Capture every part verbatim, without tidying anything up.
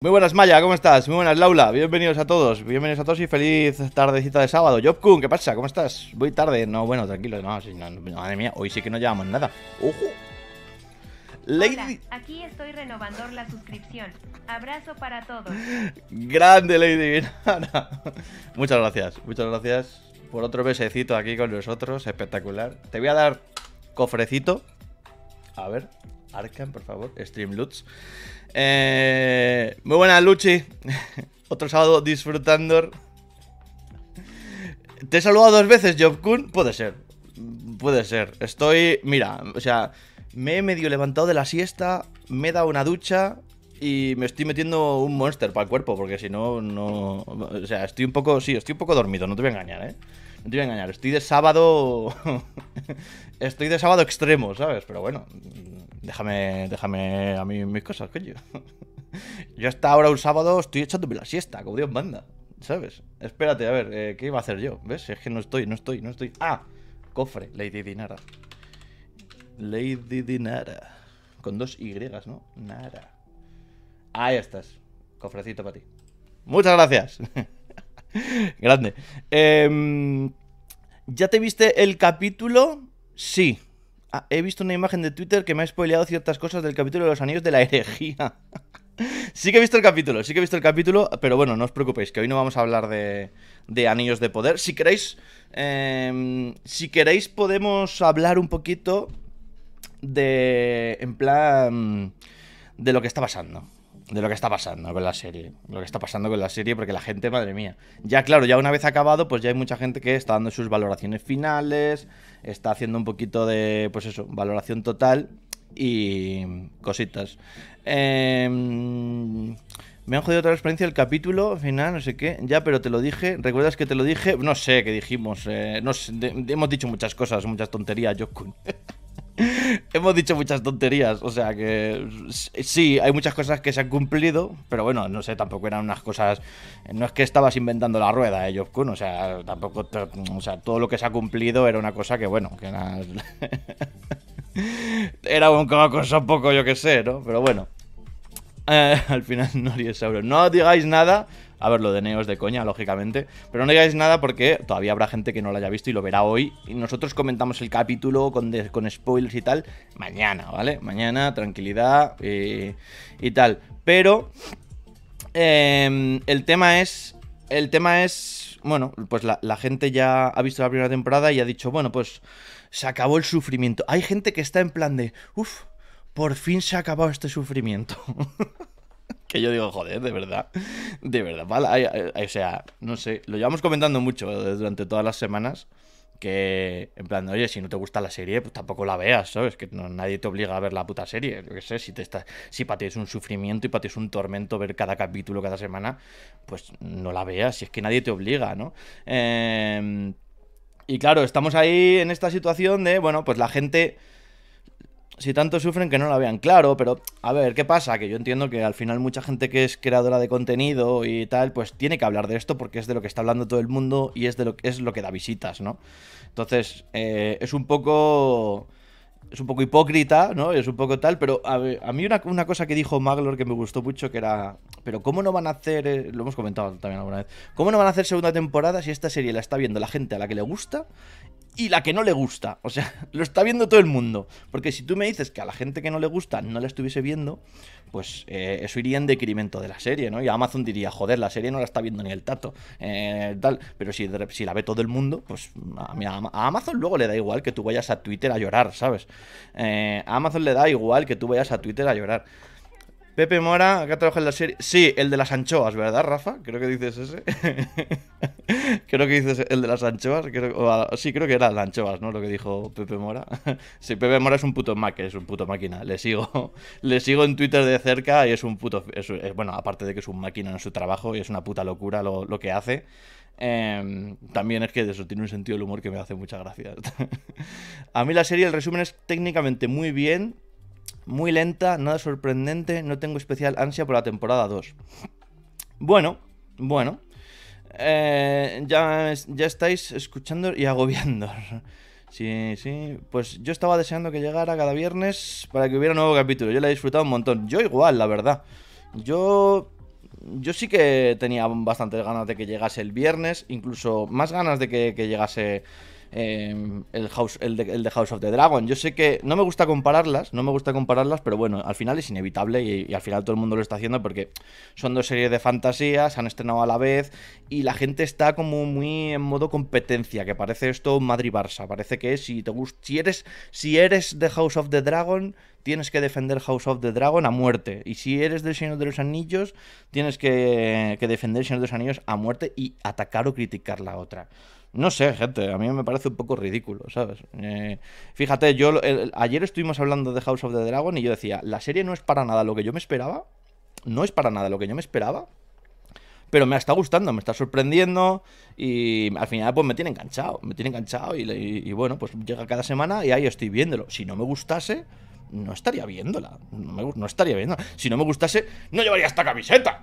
Muy buenas, Maya, ¿cómo estás? Muy buenas, Laura, bienvenidos a todos. Bienvenidos a todos y feliz tardecita de sábado. Jobkun, ¿qué pasa? ¿Cómo estás? Voy tarde. No, bueno, tranquilo. No, sí, no, madre mía, hoy sí que no llevamos nada. ¡Ojo! Lady... Hola, aquí estoy renovando la suscripción. Abrazo para todos. Grande, Lady Vinara. Muchas gracias, muchas gracias por otro besecito aquí con nosotros. Espectacular. Te voy a dar cofrecito. A ver, Arkham, por favor. Streamloots. Eh, muy buenas, Luchi. Otro sábado disfrutando. ¿Te he saludado dos veces, Jobkun? Puede ser. Puede ser. Estoy... Mira, o sea, me he medio levantado de la siesta, me he dado una ducha y me estoy metiendo un monster para el cuerpo, porque si no, no... O sea, estoy un poco... Sí, estoy un poco dormido, no te voy a engañar, ¿eh? No te voy a engañar. Estoy de sábado... Estoy de sábado extremo, ¿sabes? Pero bueno... Déjame, déjame a mí mis cosas, coño. Yo hasta ahora un sábado estoy echándome la siesta, como Dios manda, ¿sabes? Espérate, a ver, eh, ¿qué iba a hacer yo? ¿Ves? Es que no estoy, no estoy, no estoy. ¡Ah! Cofre, Lady Dinara. Lady Dinara. Con dos Y, ¿no? Nara. Ahí estás. Cofrecito para ti. Muchas gracias. Grande. Eh, ¿Ya te viste el capítulo? Sí. Ah, he visto una imagen de Twitter que me ha spoileado ciertas cosas del capítulo de los anillos de la herejía. Sí que he visto el capítulo, sí que he visto el capítulo, pero bueno, no os preocupéis, que hoy no vamos a hablar de, de anillos de poder. Si queréis, eh, si queréis podemos hablar un poquito de, en plan, de lo que está pasando. De lo que está pasando con la serie. Lo que está pasando con la serie, porque la gente, madre mía. Ya, claro, ya una vez acabado, pues ya hay mucha gente que está dando sus valoraciones finales. Está haciendo un poquito de, pues eso, valoración total. Y cositas. Eh, me han jodido otra experiencia el capítulo final, no sé qué. Ya, pero te lo dije. ¿Recuerdas que te lo dije? No sé qué dijimos. Eh, no sé, de, hemos dicho muchas cosas, muchas tonterías, Jobkun. Hemos dicho muchas tonterías, o sea que sí, hay muchas cosas que se han cumplido, pero bueno, no sé, tampoco eran unas cosas, no es que estabas inventando la rueda, eh, Jobkun, o sea, tampoco, o sea, todo lo que se ha cumplido era una cosa que, bueno, que era, era una cosa un poco, yo que sé, ¿no? Pero bueno, eh, al final no digáis euros, no digáis nada. A ver, lo de Neo es de coña, lógicamente. Pero no digáis nada porque todavía habrá gente que no lo haya visto y lo verá hoy. Y nosotros comentamos el capítulo con, de, con spoilers y tal mañana, ¿vale? Mañana, tranquilidad y, y tal. Pero eh, el tema es... El tema es... Bueno, pues la, la gente ya ha visto la primera temporada y ha dicho, bueno, pues se acabó el sufrimiento. Hay gente que está en plan de... Uf, por fin se ha acabado este sufrimiento. Que yo digo, joder, de verdad, de verdad, vale, hay, hay, o sea, no sé, lo llevamos comentando mucho durante todas las semanas, que, en plan, oye, si no te gusta la serie, pues tampoco la veas, ¿sabes? Que no, nadie te obliga a ver la puta serie, yo qué sé, si, te está, si para ti es un sufrimiento y para ti es un tormento ver cada capítulo, cada semana, pues no la veas, si es que nadie te obliga, ¿no? Eh, y claro, estamos ahí en esta situación de, bueno, pues la gente... Si tanto sufren que no la vean, claro, pero a ver, ¿qué pasa? Que yo entiendo que al final mucha gente que es creadora de contenido y tal, pues tiene que hablar de esto porque es de lo que está hablando todo el mundo y es de lo, es lo que da visitas, ¿no? Entonces, eh, es un poco... Es un poco hipócrita, ¿no? Es un poco tal, pero a, ver, a mí una, una cosa que dijo Maglor que me gustó mucho, que era... Pero ¿cómo no van a hacer... Eh, lo hemos comentado también alguna vez. ¿Cómo no van a hacer segunda temporada si esta serie la está viendo la gente a la que le gusta y la que no le gusta? O sea, lo está viendo todo el mundo. Porque si tú me dices que a la gente que no le gusta no la estuviese viendo, pues eh, eso iría en decremento de la serie, ¿no? Y Amazon diría, joder, la serie no la está viendo ni el tato, eh, tal. Pero si, si la ve todo el mundo, pues a, a Amazon luego le da igual que tú vayas a Twitter a llorar, ¿sabes? Eh, a Amazon le da igual que tú vayas a Twitter a llorar. Pepe Mora, acá trabaja en la serie. Sí, el de las anchoas, ¿verdad, Rafa? Creo que dices ese. Creo que dices el de las anchoas. Creo, o, sí, creo que era las anchoas, ¿no? Lo que dijo Pepe Mora. Sí, Pepe Mora es un puto máquina, es un puto máquina. Le sigo, le sigo en Twitter de cerca y es un puto... Es, es, bueno, aparte de que es un máquina en su trabajo y es una puta locura lo, lo que hace. Eh, también es que de eso tiene un sentido del humor que me hace mucha gracia. A mí la serie, el resumen es técnicamente muy bien. Muy lenta, nada sorprendente, no tengo especial ansia por la temporada dos. Bueno, bueno. Eh, ya, ya estáis escuchando y agobiando. Sí, sí. Pues yo estaba deseando que llegara cada viernes para que hubiera un nuevo capítulo. Yo la he disfrutado un montón. Yo igual, la verdad. Yo yo sí que tenía bastantes ganas de que llegase el viernes, incluso más ganas de que, que llegase eh, el, House, el, de, el de House of the Dragon. Yo sé que no me gusta compararlas, no me gusta compararlas, pero bueno, al final es inevitable y, y al final todo el mundo lo está haciendo porque son dos series de fantasía, se han estrenado a la vez y la gente está como muy en modo competencia, que parece esto Madrid-Barça, parece que si te gusta, si eres, si eres de House of the Dragon, tienes que defender House of the Dragon a muerte. Y si eres del Señor de los Anillos, tienes que, que defender el Señor de los Anillos a muerte y atacar o criticar la otra. No sé, gente, a mí me parece un poco ridículo, ¿sabes? Eh, fíjate, yo el, ayer estuvimos hablando de House of the Dragon y yo decía, la serie no es para nada lo que yo me esperaba, no es para nada lo que yo me esperaba, pero me está gustando, me está sorprendiendo y al final pues me tiene enganchado, me tiene enganchado y, y, y bueno, pues llega cada semana y ahí estoy viéndolo. Si no me gustase, no estaría viéndola, no, me, no estaría viéndola. Si no me gustase, no llevaría esta camiseta.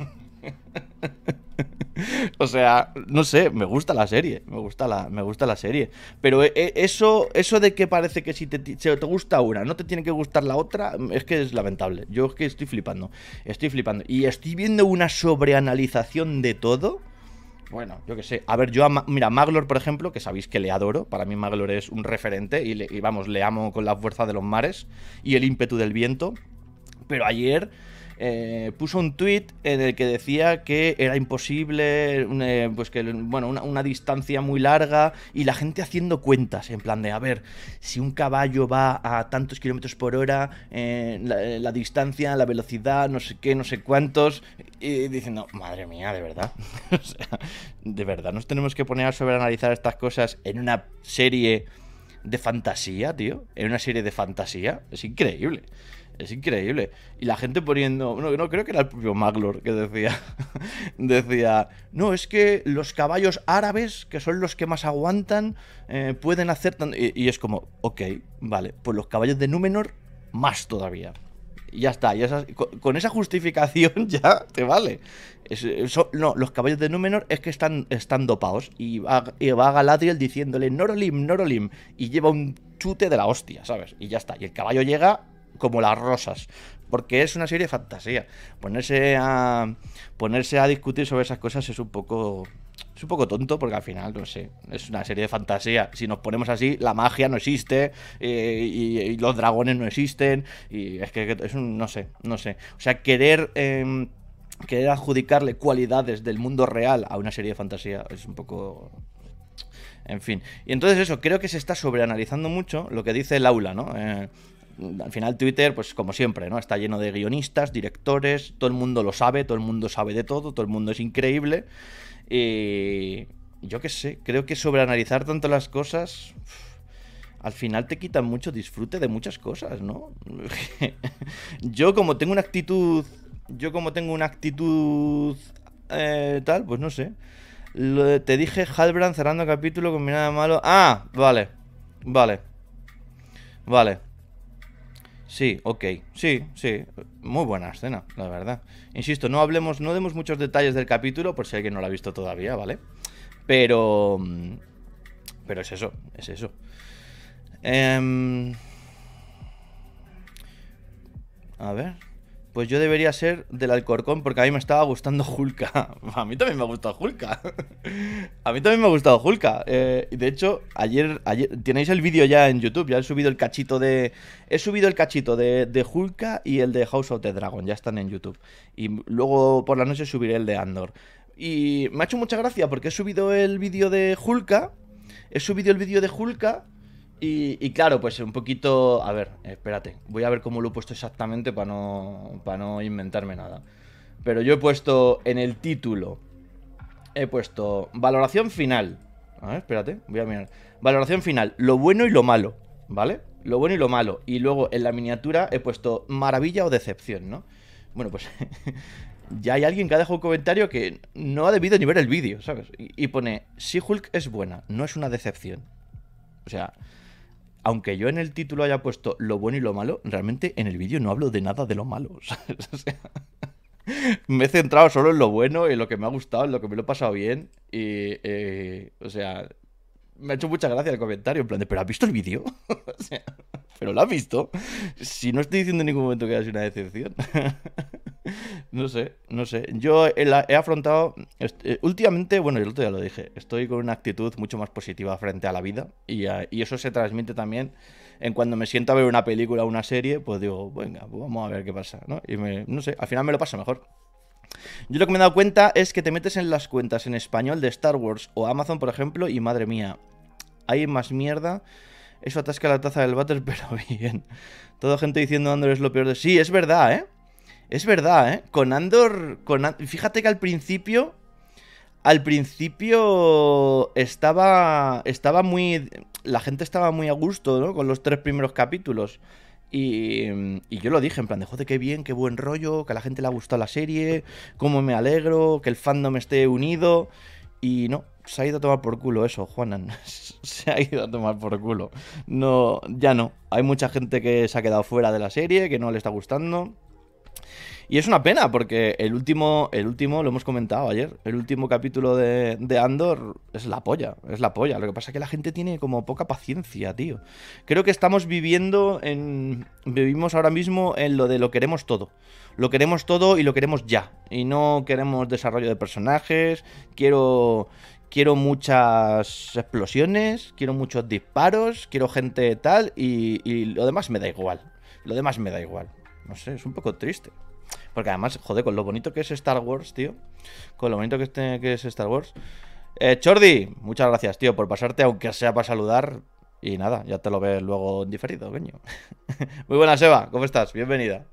O sea, no sé, me gusta la serie, me gusta la, me gusta la serie. Pero eso, eso de que parece que si te, si te gusta una, no te tiene que gustar la otra, es que es lamentable. Yo es que estoy flipando, estoy flipando. Y estoy viendo una sobreanalización de todo. Bueno, yo qué sé. A ver, yo, a, mira, Maglor, por ejemplo, que sabéis que le adoro. Para mí Maglor es un referente y, le, y vamos, le amo con la fuerza de los mares y el ímpetu del viento. Pero ayer... Eh, puso un tweet en el que decía que era imposible, eh, pues que, bueno, una, una distancia muy larga y la gente haciendo cuentas, en plan de, a ver, si un caballo va a tantos kilómetros por hora, eh, la, la distancia, la velocidad, no sé qué, no sé cuántos, y diciendo, madre mía, de verdad, o sea, de verdad, nos tenemos que poner a sobreanalizar estas cosas en una serie de fantasía, tío, en una serie de fantasía, es increíble. Es increíble. Y la gente poniendo... No, no creo que era el propio Maglor que decía... decía... No, es que los caballos árabes, que son los que más aguantan, eh, pueden hacer... Tan... Y, y es como... Ok, vale. Pues los caballos de Númenor, más todavía. Y ya está. Y esa, con, con esa justificación ya te vale. Es, eso, no, los caballos de Númenor es que están, están dopados. Y va, y va Galadriel diciéndole Norolim, Norolim. Y lleva un chute de la hostia, ¿sabes? Y ya está. Y el caballo llega... como las rosas, porque es una serie de fantasía. Ponerse a ponerse a discutir sobre esas cosas es un poco es un poco tonto, porque al final, no sé, es una serie de fantasía. Si nos ponemos así, la magia no existe, eh, y, y los dragones no existen, y es que es un, no sé, no sé. O sea, querer eh, querer adjudicarle cualidades del mundo real a una serie de fantasía es un poco... En fin. Y entonces eso, creo que se está sobreanalizando mucho lo que dice el aula, ¿no? Eh, Al final Twitter, pues como siempre, ¿no? Está lleno de guionistas, directores, todo el mundo lo sabe, todo el mundo sabe de todo, todo el mundo es increíble. Y yo qué sé, creo que sobreanalizar tanto las cosas, al final te quitan mucho disfrute de muchas cosas, ¿no? Yo como tengo una actitud, yo como tengo una actitud eh, tal, pues no sé. Lo, te dije Halbrand cerrando el capítulo con mirada malo. Ah, vale, vale, vale. Sí, ok, sí, sí, muy buena escena, la verdad. Insisto, no hablemos, no demos muchos detalles del capítulo, por si alguien no lo ha visto todavía, ¿vale? Pero... Pero es eso, es eso. Eh, a ver... Pues yo debería ser del Alcorcón, porque a mí me estaba gustando Hulka. A mí también me ha gustado Hulka. A mí también me ha gustado Hulka. Eh, de hecho, ayer, ayer tenéis el vídeo ya en YouTube. Ya he subido el cachito de... He subido el cachito de, de Hulka y el de House of the Dragon. Ya están en YouTube. Y luego por la noche subiré el de Andor. Y me ha hecho mucha gracia porque he subido el vídeo de Hulka. He subido el vídeo de Hulka. Y, y claro, pues un poquito... A ver, espérate. Voy a ver cómo lo he puesto exactamente para no, para no inventarme nada. Pero yo he puesto en el título... He puesto valoración final. A ver, espérate, voy a mirar. Valoración final, lo bueno y lo malo, ¿vale? Lo bueno y lo malo. Y luego en la miniatura he puesto maravilla o decepción, ¿no? Bueno, pues... ya hay alguien que ha dejado un comentario que no ha debido ni ver el vídeo, ¿sabes? Y, y pone, She-Hulk es buena, no es una decepción. O sea... Aunque yo en el título haya puesto lo bueno y lo malo, realmente en el vídeo no hablo de nada de lo malo, ¿sabes? O sea, me he centrado solo en lo bueno, en lo que me ha gustado, en lo que me lo he pasado bien. Y, eh, o sea, me ha hecho mucha gracia el comentario, en plan de, ¿pero has visto el vídeo? O sea, ¿pero lo has visto? Si no estoy diciendo en ningún momento que haya sido una decepción. No sé, no sé. Yo he, la- he afrontado. est- eh, últimamente, bueno, el otro día lo dije, estoy con una actitud mucho más positiva frente a la vida. Y, a- y eso se transmite también en cuando me siento a ver una película o una serie, pues digo, venga, pues vamos a ver qué pasa, ¿no? Y me, no sé, al final me lo paso mejor. Yo lo que me he dado cuenta es que te metes en las cuentas en español de Star Wars o Amazon, por ejemplo, y madre mía, hay más mierda. Eso atasca la taza del váter, pero bien. Toda gente diciendo Andor es lo peor de... Sí, es verdad, ¿eh? Es verdad, ¿eh? Con Andor... Con An- Fíjate que al principio... Al principio estaba... Estaba muy... La gente estaba muy a gusto, ¿no? Con los tres primeros capítulos. Y, y yo lo dije, en plan de, joder, qué bien, qué buen rollo, que a la gente le ha gustado la serie, cómo me alegro, que el fandom esté unido. Y no, se ha ido a tomar por culo eso, Juanan. Se ha ido a tomar por culo. No, ya no. Hay mucha gente que se ha quedado fuera de la serie, que no le está gustando. Y es una pena, porque el último, el último, lo hemos comentado ayer, el último capítulo de, de Andor es la polla, es la polla. Lo que pasa es que la gente tiene como poca paciencia, tío. Creo que estamos viviendo en... Vivimos ahora mismo en lo de lo queremos todo. Lo queremos todo y lo queremos ya. Y no queremos desarrollo de personajes, quiero... Quiero muchas explosiones, quiero muchos disparos, quiero gente tal y, y lo demás me da igual. Lo demás me da igual. No sé, es un poco triste. Porque además, joder, con lo bonito que es Star Wars, tío. Con lo bonito que, este, que es Star Wars. Eh, Chordi, muchas gracias, tío, por pasarte, aunque sea para saludar. Y nada, ya te lo ves luego en diferido, coño. Muy buenas, Eva, ¿cómo estás? Bienvenida.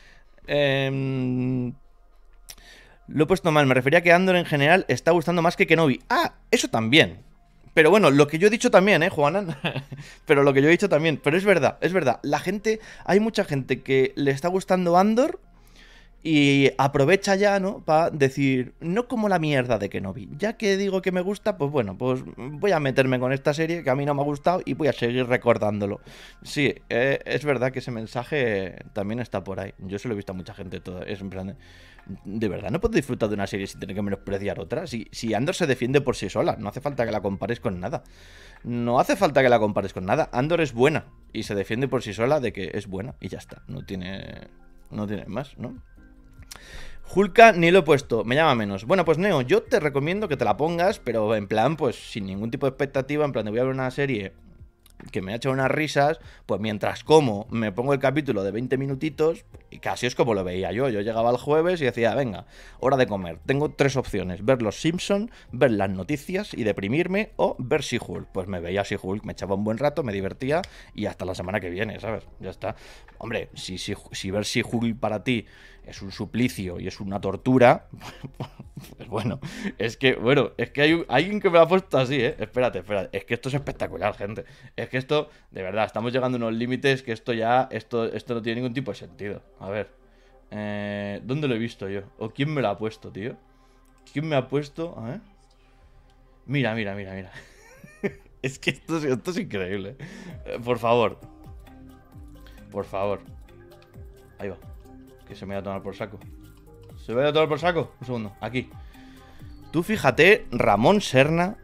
Eh, lo he puesto mal, me refería a que Andor en general está gustando más que Kenobi. Ah, eso también. Pero bueno, lo que yo he dicho también, ¿eh, Juanan? Pero lo que yo he dicho también. Pero es verdad, es verdad. La gente, hay mucha gente que le está gustando Andor y aprovecha ya, ¿no? Para decir, no como la mierda de Kenobi. Ya que digo que me gusta, pues bueno, pues voy a meterme con esta serie que a mí no me ha gustado y voy a seguir recordándolo. Sí, eh, es verdad que ese mensaje también está por ahí. Yo se lo he visto a mucha gente. Todo, es en plan, de, de verdad, no puedo disfrutar de una serie sin tener que menospreciar otra. Si, si Andor se defiende por sí sola, no hace falta que la compares con nada. No hace falta que la compares con nada. Andor es buena y se defiende por sí sola de que es buena y ya está. No tiene, no tiene más, ¿no? Hulka ni lo he puesto, me llama menos. Bueno, pues Neo, yo te recomiendo que te la pongas, pero en plan, pues sin ningún tipo de expectativa, en plan de voy a ver una serie que me ha hecho unas risas, pues mientras como me pongo el capítulo de veinte minutitos y casi es como lo veía yo. Yo llegaba el jueves y decía, venga, hora de comer. Tengo tres opciones, ver los Simpson, ver las noticias y deprimirme o ver She-Hulk. Pues me veía She-Hulk, me echaba un buen rato, me divertía y hasta la semana que viene, ¿sabes? Ya está. Hombre, si, si, si ver She-Hulk para ti es un suplicio y es una tortura, pues bueno, es que, bueno, es que hay un, alguien que me lo ha puesto así, ¿eh? Espérate, espérate, es que esto es espectacular, gente. Es que esto, de verdad, estamos llegando a unos límites que esto ya, esto, esto no tiene ningún tipo de sentido. A ver, eh, ¿dónde lo he visto yo? ¿O quién me lo ha puesto, tío? ¿Quién me ha puesto? A ver. Mira, mira, mira, mira. Es que esto, es- esto es increíble. Eh, por favor. Por favor. Ahí va. Que se me va a tomar por saco. ¿Se me va a tomar por saco? Un segundo, aquí. Tú fíjate, Ramón Serna.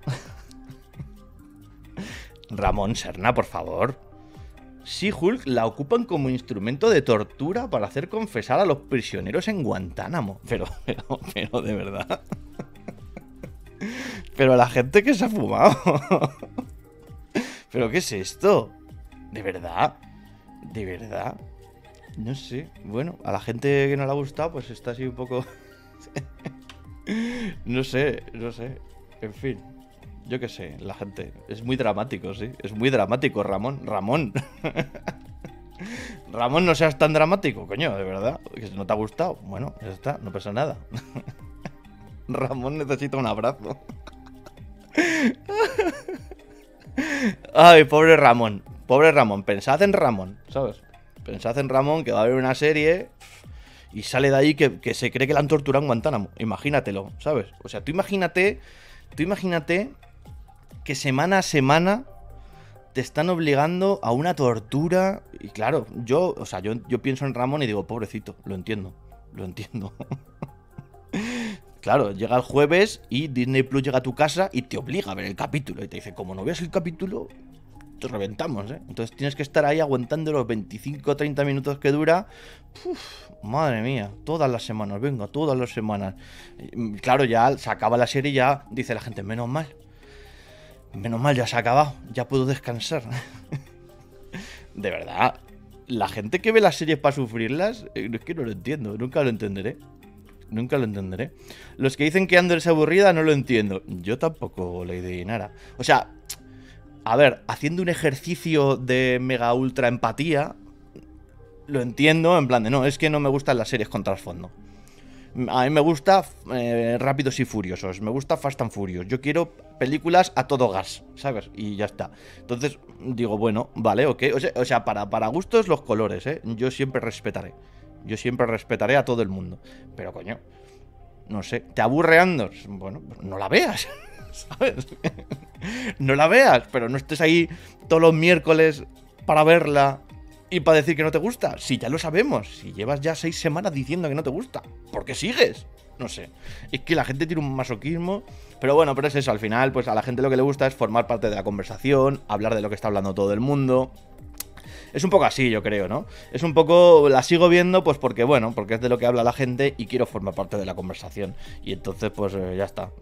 Ramón Serna, por favor. She-Hulk la ocupan como instrumento de tortura para hacer confesar a los prisioneros en Guantánamo. Pero, pero, pero, de verdad. Pero la gente que se ha fumado. ¿Pero qué es esto? ¿De verdad? ¿De verdad? No sé. Bueno, a la gente que no le ha gustado, pues está así un poco... No sé, no sé. En fin. Yo qué sé, la gente. Es muy dramático, sí. Es muy dramático, Ramón. Ramón. Ramón, no seas tan dramático, coño, de verdad. Que si no te ha gustado, bueno, ya está, no pasa nada. Ramón necesita un abrazo. Ay, pobre Ramón. Pobre Ramón. Pensad en Ramón, ¿sabes? Pensad en Ramón, que va a haber una serie y sale de ahí que, que se cree que la han torturado en Guantánamo. Imagínatelo, ¿sabes? O sea, tú imagínate, tú imagínate que semana a semana te están obligando a una tortura. Y claro, yo, o sea, yo, yo pienso en Ramón y digo, pobrecito, lo entiendo, lo entiendo. Claro, llega el jueves y Disney Plus llega a tu casa y te obliga a ver el capítulo. Y te dice, como no veas el capítulo, te reventamos, ¿eh? Entonces tienes que estar ahí aguantando los veinticinco o treinta minutos que dura. Uf, madre mía, todas las semanas, venga, todas las semanas. Claro, ya se acaba la serie y ya dice la gente, menos mal. Menos mal, ya se ha acabado, ya puedo descansar. De verdad, la gente que ve las series para sufrirlas, es que no lo entiendo, nunca lo entenderé. Nunca lo entenderé. Los que dicen que Andor es aburrida, no lo entiendo. Yo tampoco, Lady Nara. O sea, a ver, haciendo un ejercicio de mega ultra empatía, lo entiendo en plan de, no, es que no me gustan las series con trasfondo. A mí me gusta eh, Rápidos y Furiosos, me gusta Fast and Furious. Yo quiero películas a todo gas, ¿sabes? Y ya está. Entonces, digo, bueno, vale, ok. O sea, o sea para, para gustos los colores, ¿eh? Yo siempre respetaré. Yo siempre respetaré a todo el mundo. Pero, coño, no sé, ¿te aburre Andor? Bueno, no la veas, ¿sabes? No la veas, pero no estés ahí todos los miércoles para verla y para decir que no te gusta. Si ya lo sabemos, si llevas ya seis semanas diciendo que no te gusta, ¿por qué sigues? No sé, es que la gente tiene un masoquismo. Pero bueno, pero es eso, al final, pues a la gente lo que le gusta es formar parte de la conversación, hablar de lo que está hablando todo el mundo. Es un poco así, yo creo, ¿no? Es un poco... La sigo viendo, pues porque, bueno, porque es de lo que habla la gente y quiero formar parte de la conversación. Y entonces, pues eh, ya está.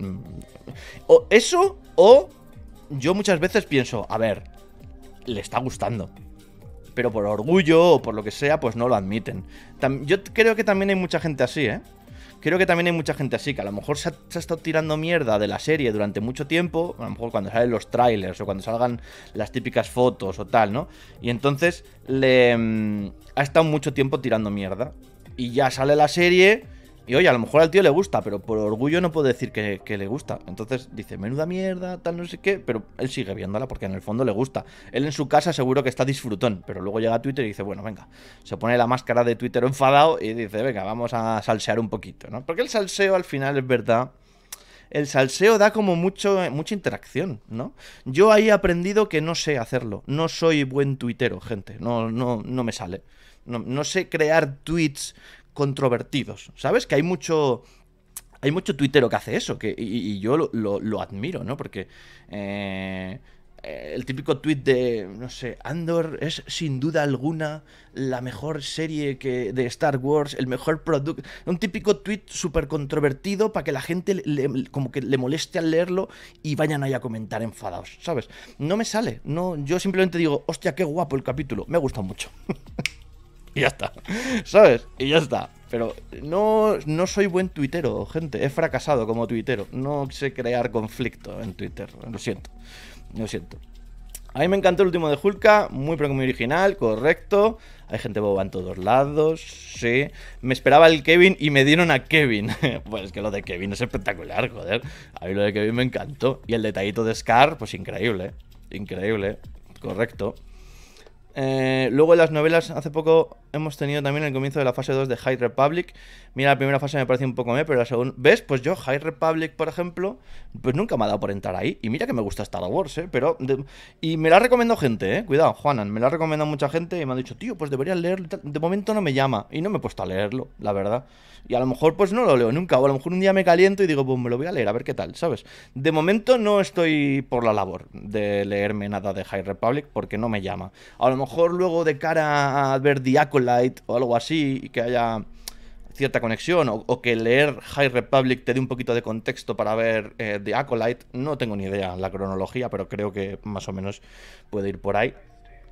O eso, o yo muchas veces pienso, a ver, le está gustando. Pero por orgullo o por lo que sea, pues no lo admiten. Tam- yo creo que también hay mucha gente así, ¿eh? Creo que también hay mucha gente así, que a lo mejor se ha, se ha estado tirando mierda de la serie durante mucho tiempo, a lo mejor cuando salen los trailers o cuando salgan las típicas fotos o tal, ¿no? Y entonces le mmm, ha estado mucho tiempo tirando mierda. Y ya sale la serie y oye, a lo mejor al tío le gusta, pero por orgullo no puede decir que, que le gusta. Entonces dice, menuda mierda, tal no sé qué, pero él sigue viéndola porque en el fondo le gusta. Él en su casa seguro que está disfrutón, pero luego llega a Twitter y dice, bueno, venga, se pone la máscara de Twitter enfadado y dice, venga, vamos a salsear un poquito, ¿no? Porque el salseo al final es verdad. El salseo da como mucho, mucha interacción, ¿no? Yo ahí he aprendido que no sé hacerlo. No soy buen tuitero, gente. No, no, no me sale. No, no sé crear tweets controvertidos, ¿sabes? Que hay mucho... Hay mucho tuitero que hace eso, que, y, y yo lo, lo, lo admiro, ¿no? Porque eh, el típico tuit de, no sé, Andor es sin duda alguna la mejor serie que, de Star Wars, el mejor producto... Un típico tuit súper controvertido para que la gente le, le, como que le moleste al leerlo y vayan ahí a comentar enfadados, ¿sabes? No me sale, no, yo simplemente digo, hostia, qué guapo el capítulo, me ha gustado mucho. Y ya está, ¿sabes? Y ya está. Pero no, no soy buen tuitero, gente. He fracasado como tuitero. No sé crear conflicto en Twitter. Lo siento. Lo siento. A mí me encantó el último de Hulka. Muy pero muy original, correcto. Hay gente boba en todos lados. Sí. Me esperaba el Kevin y me dieron a Kevin. Pues es que lo de Kevin es espectacular, joder. A mí lo de Kevin me encantó. Y el detallito de Scar, pues increíble. Increíble. Correcto. Eh, luego en las novelas, hace poco hemos tenido también el comienzo de la fase dos de High Republic. Mira, la primera fase me parece un poco meh, pero la segunda... ¿Ves? Pues yo, High Republic, por ejemplo, pues nunca me ha dado por entrar ahí. Y mira que me gusta Star Wars, ¿eh? Pero... De... Y me la ha recomendado gente, ¿eh? Cuidado, Juanan, me la ha recomendado mucha gente y me ha dicho, tío, pues deberías leerlo. De momento no me llama. Y no me he puesto a leerlo, la verdad. Y a lo mejor pues no lo leo nunca. O a lo mejor un día me caliento y digo, pues me lo voy a leer, a ver qué tal, ¿sabes? De momento no estoy por la labor de leerme nada de High Republic porque no me llama. A lo mejor luego de cara a ver The Acolyte o algo así y que haya cierta conexión o, o que leer High Republic te dé un poquito de contexto para ver eh, The Acolyte, no tengo ni idea la cronología, pero creo que más o menos puede ir por ahí.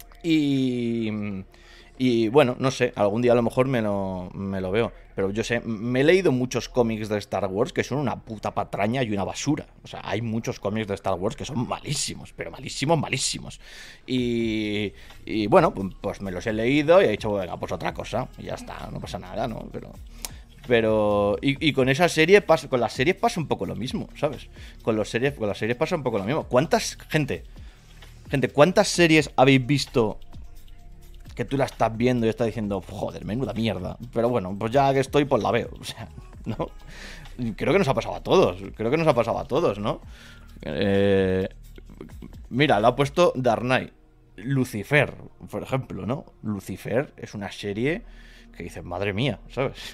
Y... Y bueno, no sé, algún día a lo mejor me lo, me lo veo. Pero yo sé, me he leído muchos cómics de Star Wars que son una puta patraña y una basura. O sea, hay muchos cómics de Star Wars que son malísimos, pero malísimos, malísimos. Y, y bueno, pues me los he leído y he dicho, venga, pues otra cosa. Y ya está, no pasa nada, ¿no? Pero... Pero... Y, y con esa serie, pasa, con las series pasa un poco lo mismo, ¿sabes? Con, los series, con las series pasa un poco lo mismo. ¿Cuántas, gente? Gente, ¿cuántas series habéis visto que tú la estás viendo y estás diciendo, joder, menuda mierda? Pero bueno, pues ya que estoy, pues la veo. O sea, ¿no? Creo que nos ha pasado a todos. Creo que nos ha pasado a todos, ¿no? Eh, mira, lo ha puesto Dark Knight. Lucifer, por ejemplo, ¿no? Lucifer es una serie que dices, madre mía, ¿sabes?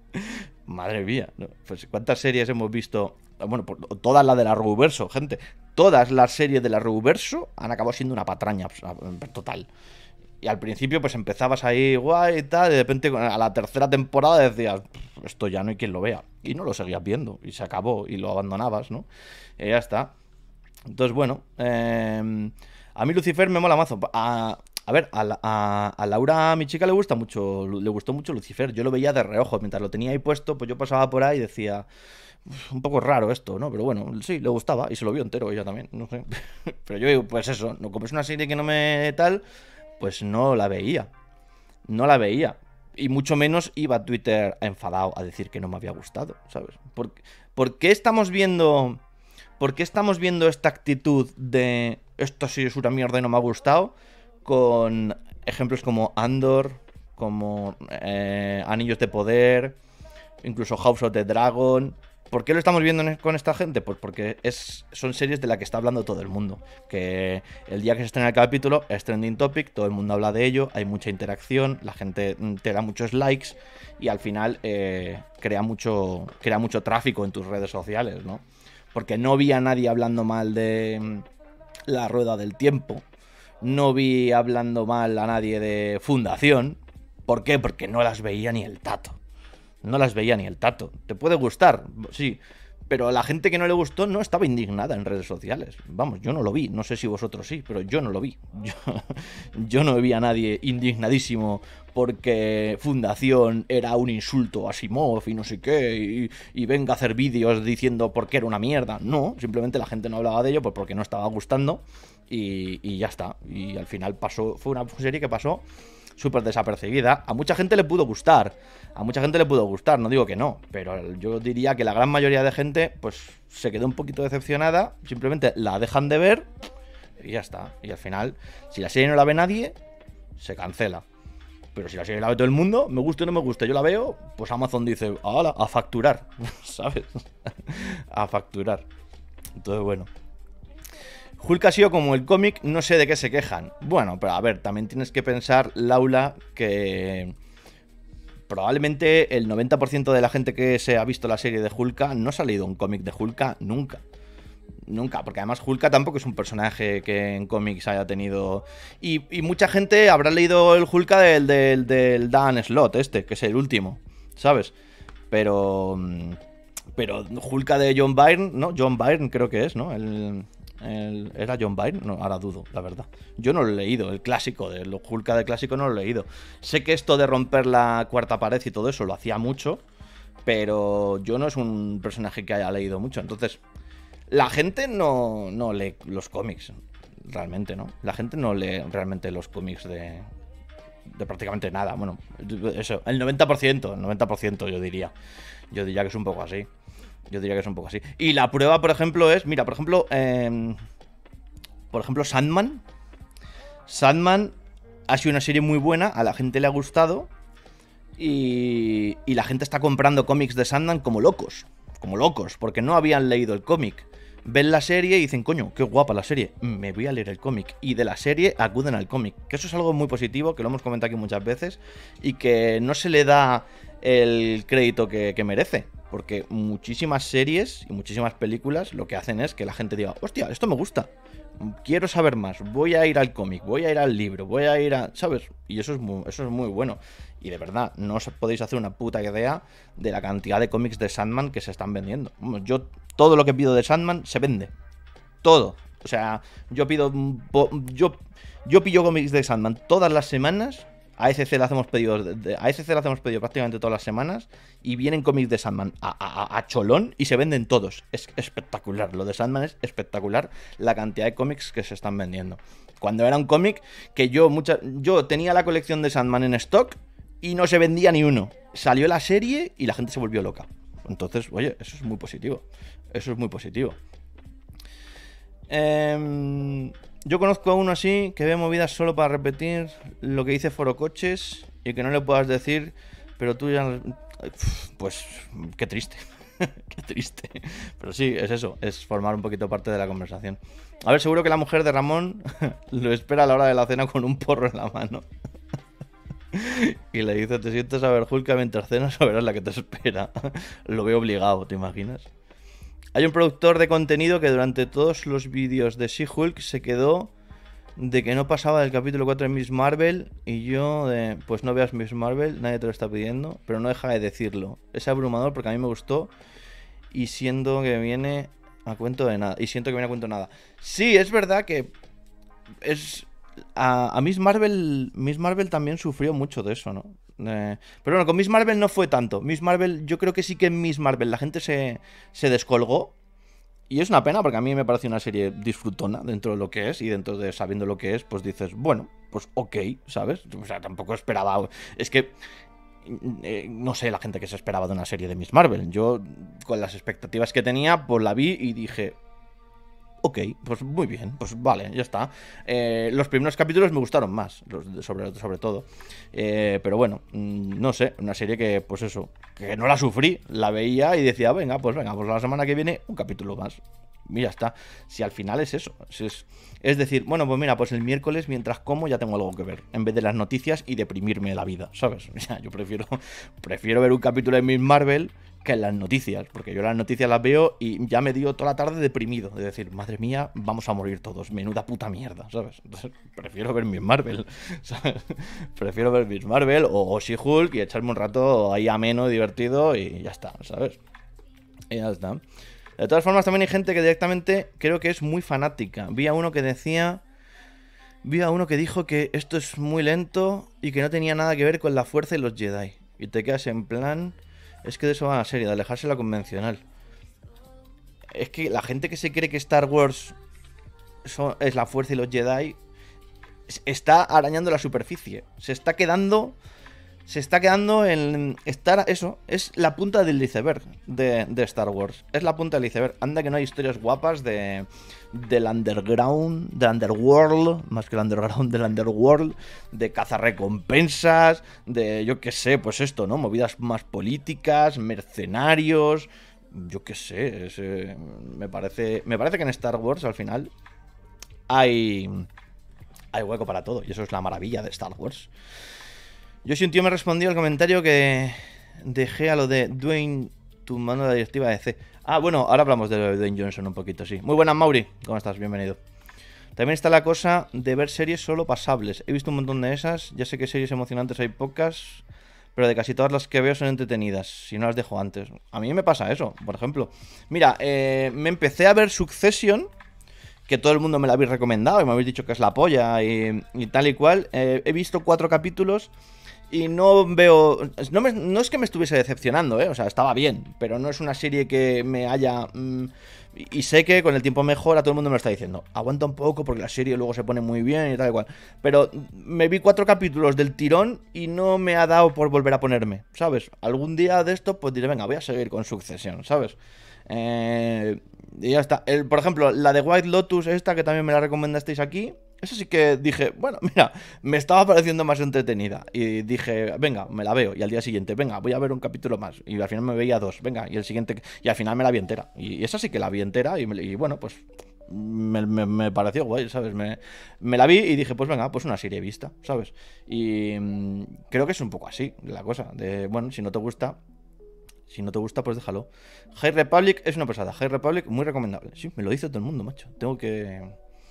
Madre mía, ¿no? Pues ¿cuántas series hemos visto? Bueno, todas las del Arrowverso, gente. todas las series de la Reverso han acabado siendo una patraña total. Y al principio pues empezabas ahí guay y tal, y de repente a la tercera temporada decías, esto ya no hay quien lo vea. Y no lo seguías viendo, y se acabó, y lo abandonabas, ¿no? Y ya está. Entonces, bueno, eh, a mí Lucifer me mola mazo. A, a ver, a, a, a Laura, a mi chica, le gusta mucho, le gustó mucho Lucifer. Yo lo veía de reojo, mientras lo tenía ahí puesto, pues yo pasaba por ahí y decía, un poco raro esto, ¿no? Pero bueno, sí, le gustaba, y se lo vio entero ella también, no sé. Pero yo digo, pues eso, no, como es una serie que no me tal, pues no la veía. No la veía. Y mucho menos iba a Twitter enfadado a decir que no me había gustado, ¿sabes? ¿Por, ¿por qué estamos viendo... ¿Por qué estamos viendo esta actitud de esto sí es una mierda y no me ha gustado? Con ejemplos como Andor, como eh, Anillos de Poder, incluso House of the Dragon. ¿Por qué lo estamos viendo con esta gente? Pues porque es, son series de las que está hablando todo el mundo. Que el día que se estrena el capítulo es trending topic, todo el mundo habla de ello, hay mucha interacción, la gente te da muchos likes y al final eh, crea, mucho, crea mucho tráfico en tus redes sociales, ¿no? Porque no vi a nadie hablando mal de La Rueda del Tiempo, no vi hablando mal a nadie de Fundación. ¿Por qué? Porque no las veía ni el tato. No las veía ni el tato. Te puede gustar, sí, pero a la gente que no le gustó no estaba indignada en redes sociales. Vamos, yo no lo vi, no sé si vosotros sí, pero yo no lo vi. Yo, yo no vi a nadie indignadísimo porque Fundación era un insulto a Asimov y no sé qué, y, y venga a hacer vídeos diciendo por qué era una mierda. No, simplemente la gente no hablaba de ello pues porque no estaba gustando y, y ya está. Y al final pasó, fue una serie que pasó súper desapercibida. A mucha gente le pudo gustar, a mucha gente le pudo gustar, no digo que no, pero yo diría que la gran mayoría de gente pues se quedó un poquito decepcionada, simplemente la dejan de ver y ya está. Y al final, si la serie no la ve nadie, se cancela. Pero si la serie la ve todo el mundo, me gusta o no me gusta, yo la veo, pues Amazon dice, ¡hala! A facturar, ¿sabes? A facturar. Entonces, bueno. Hulk ha sido como el cómic, no sé de qué se quejan. Bueno, pero a ver, también tienes que pensar, Laura, que probablemente el noventa por ciento de la gente que se ha visto la serie de Hulk no se ha leído un cómic de Hulk nunca. Nunca, porque además Hulk tampoco es un personaje que en cómics haya tenido... Y, y mucha gente habrá leído el Hulk del, del, del Dan Slott, este, que es el último, ¿sabes? Pero... Pero Hulk de John Byrne, ¿no? John Byrne creo que es, ¿no? El... El, ¿Era John Byrne? No, ahora dudo, la verdad. Yo no lo he leído, el clásico, el Hulk de clásico no lo he leído. Sé que esto de romper la cuarta pared y todo eso lo hacía mucho, pero yo no es un personaje que haya leído mucho. Entonces, la gente no, no lee los cómics, realmente, ¿no? La gente no lee realmente los cómics de, de prácticamente nada. Bueno, eso, el noventa por ciento, el noventa por ciento yo diría. Yo diría que es un poco así. Yo diría que es un poco así. Y la prueba, por ejemplo, es... Mira, por ejemplo... Eh, por ejemplo, Sandman. Sandman ha sido una serie muy buena. A la gente le ha gustado. Y, y la gente está comprando cómics de Sandman como locos. Como locos. Porque no habían leído el cómic. Ven la serie y dicen, coño, qué guapa la serie. Me voy a leer el cómic. Y de la serie acuden al cómic. Que eso es algo muy positivo, que lo hemos comentado aquí muchas veces. Y que no se le da el crédito que, que merece. Porque muchísimas series y muchísimas películas lo que hacen es que la gente diga, hostia, esto me gusta, quiero saber más, voy a ir al cómic, voy a ir al libro, voy a ir a... ¿Sabes? Y eso es muy, eso es muy bueno. Y de verdad, no os podéis hacer una puta idea de la cantidad de cómics de Sandman que se están vendiendo. Yo, todo lo que pido de Sandman se vende. Todo. O sea, yo pido... Yo, yo pillo cómics de Sandman todas las semanas. A S C le hacemos pedidos, de, a S C le hacemos pedidos prácticamente todas las semanas y vienen cómics de Sandman a, a, a cholón y se venden todos. Es espectacular, lo de Sandman es espectacular la cantidad de cómics que se están vendiendo. Cuando era un cómic que yo, mucha, yo tenía la colección de Sandman en stock y no se vendía ni uno. Salió la serie y la gente se volvió loca. Entonces, oye, eso es muy positivo. Eso es muy positivo. Eh... Yo conozco a uno así que ve movidas solo para repetir lo que dice Foro Coches y que no le puedas decir, pero tú ya... Pues qué triste, qué triste. Pero sí, es eso, es formar un poquito parte de la conversación. A ver, seguro que la mujer de Ramón lo espera a la hora de la cena con un porro en la mano. Y le dice, te sientes a ver Hulk mientras cenas o verás la que te espera. Lo veo obligado, ¿te imaginas? Hay un productor de contenido que durante todos los vídeos de She-Hulk se quedó de que no pasaba del capítulo cuatro de Miss Marvel. Y yo de, pues no veas Miss Marvel, nadie te lo está pidiendo, pero no deja de decirlo. Es abrumador porque a mí me gustó y siento que viene a cuento de nada. Y siento que viene a cuento de nada. Sí, es verdad que es... A, a Miss Marvel, Miss Marvel también sufrió mucho de eso, ¿no? Eh, pero bueno, con Miss Marvel no fue tanto. Miss Marvel, yo creo que sí que en Miss Marvel la gente se, se descolgó. Y es una pena porque a mí me parece una serie disfrutona dentro de lo que es. Y dentro de sabiendo lo que es, pues dices, bueno, pues ok, ¿sabes? O sea, tampoco esperaba... Es que... Eh, no sé la gente que se esperaba de una serie de Miss Marvel. Yo, con las expectativas que tenía, pues la vi y dije... Ok, pues muy bien, pues vale, ya está. Eh, los primeros capítulos me gustaron más, los, sobre, sobre todo. Eh, pero bueno, no sé, una serie que, pues eso, que no la sufrí, la veía y decía, venga, pues venga, pues la semana que viene un capítulo más. Y ya está. Si al final es eso. Es, es decir, bueno, pues mira, pues el miércoles mientras como ya tengo algo que ver. En vez de las noticias y deprimirme la vida, ¿sabes? O sea, yo prefiero, prefiero ver un capítulo de Miss Marvel que en las noticias. Porque yo las noticias las veo y ya me dio toda la tarde deprimido. De decir, madre mía, vamos a morir todos. Menuda puta mierda, ¿sabes? Entonces, prefiero ver Miss Marvel, ¿sabes? Prefiero ver Miss Marvel o, o She-Hulk y echarme un rato ahí ameno, divertido y ya está, ¿sabes? Y ya está. De todas formas, también hay gente que directamente creo que es muy fanática. Vi a uno que decía... Vi a uno que dijo que esto es muy lento y que no tenía nada que ver con la fuerza y los Jedi. Y te quedas en plan... Es que de eso va la serie, de alejarse de la convencional. Es que la gente que se cree que Star Wars son, es la fuerza y los Jedi está arañando la superficie. Se está quedando... Se está quedando en estar... Eso, es la punta del iceberg de, de Star Wars. Es la punta del iceberg. Anda que no hay historias guapas de del underground, del underworld, más que el underground, del underworld, de cazarrecompensas, de yo qué sé, pues esto, ¿no? Movidas más políticas, mercenarios, yo qué sé. Es, eh, me parece me parece que en Star Wars al final hay, hay hueco para todo. Y eso es la maravilla de Star Wars. Yo si un tío me respondió al comentario que dejé a lo de Dwayne, tu mano de la directiva de D C. Ah, bueno, ahora hablamos de lo de Dwayne Johnson un poquito, sí. Muy buenas, Mauri. ¿Cómo estás? Bienvenido. También está la cosa de ver series solo pasables. He visto un montón de esas. Ya sé que series emocionantes hay pocas, pero de casi todas las que veo son entretenidas. Si no las dejo antes. A mí me pasa eso, por ejemplo. Mira, eh, me empecé a ver Succession, que todo el mundo me la habéis recomendado y me habéis dicho que es la polla y, y tal y cual. Eh, he visto cuatro capítulos y no veo... No, me, no es que me estuviese decepcionando, ¿eh? O sea, estaba bien, pero no es una serie que me haya... Mmm, y sé que con el tiempo mejora, todo el mundo me lo está diciendo. Aguanta un poco porque la serie luego se pone muy bien y tal y cual. Pero me vi cuatro capítulos del tirón y no me ha dado por volver a ponerme, ¿sabes? Algún día de esto pues diré, venga, voy a seguir con Succession, ¿sabes? Eh, y ya está. El, por ejemplo, la de White Lotus, esta que también me la recomendasteis aquí, esa sí que dije, bueno, mira, me estaba pareciendo más entretenida. Y dije, venga, me la veo. Y al día siguiente, venga, voy a ver un capítulo más. Y al final me veía dos, venga, y el siguiente. Y al final me la vi entera. Y esa sí que la vi entera. Y, me, y bueno, pues me, me, me pareció guay, ¿sabes? Me, me la vi y dije, pues venga, pues una serie vista, ¿sabes? Y mmm, creo que es un poco así la cosa. De, bueno, si no te gusta. Si no te gusta, pues déjalo. High Republic es una pasada. High Republic, muy recomendable. Sí, me lo dice todo el mundo, macho. Tengo que...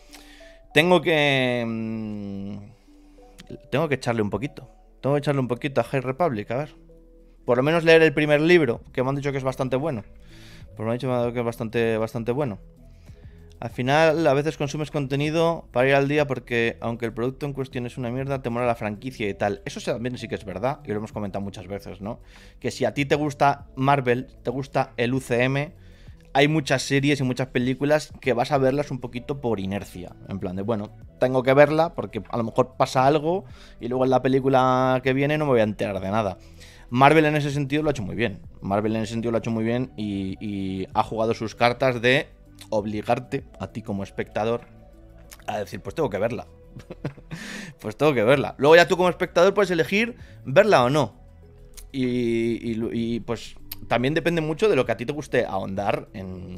Tengo que... Mmm, tengo que echarle un poquito. Tengo que echarle un poquito a High Republic, a ver. Por lo menos leer el primer libro, que me han dicho que es bastante bueno. Por lo menos me han dicho que es bastante, bastante bueno. Al final, a veces consumes contenido para ir al día porque, aunque el producto en cuestión es una mierda, te mola la franquicia y tal. Eso también sí que es verdad, y lo hemos comentado muchas veces, ¿no? Que si a ti te gusta Marvel, te gusta el U C M, hay muchas series y muchas películas que vas a verlas un poquito por inercia. En plan de, bueno, tengo que verla porque a lo mejor pasa algo y luego en la película que viene no me voy a enterar de nada. Marvel en ese sentido lo ha hecho muy bien. Marvel en ese sentido lo ha hecho muy bien y, y ha jugado sus cartas de obligarte a ti como espectador a decir, pues tengo que verla. Pues tengo que verla. Luego ya tú como espectador puedes elegir verla o no. Y, y, y pues también depende mucho de lo que a ti te guste ahondar en,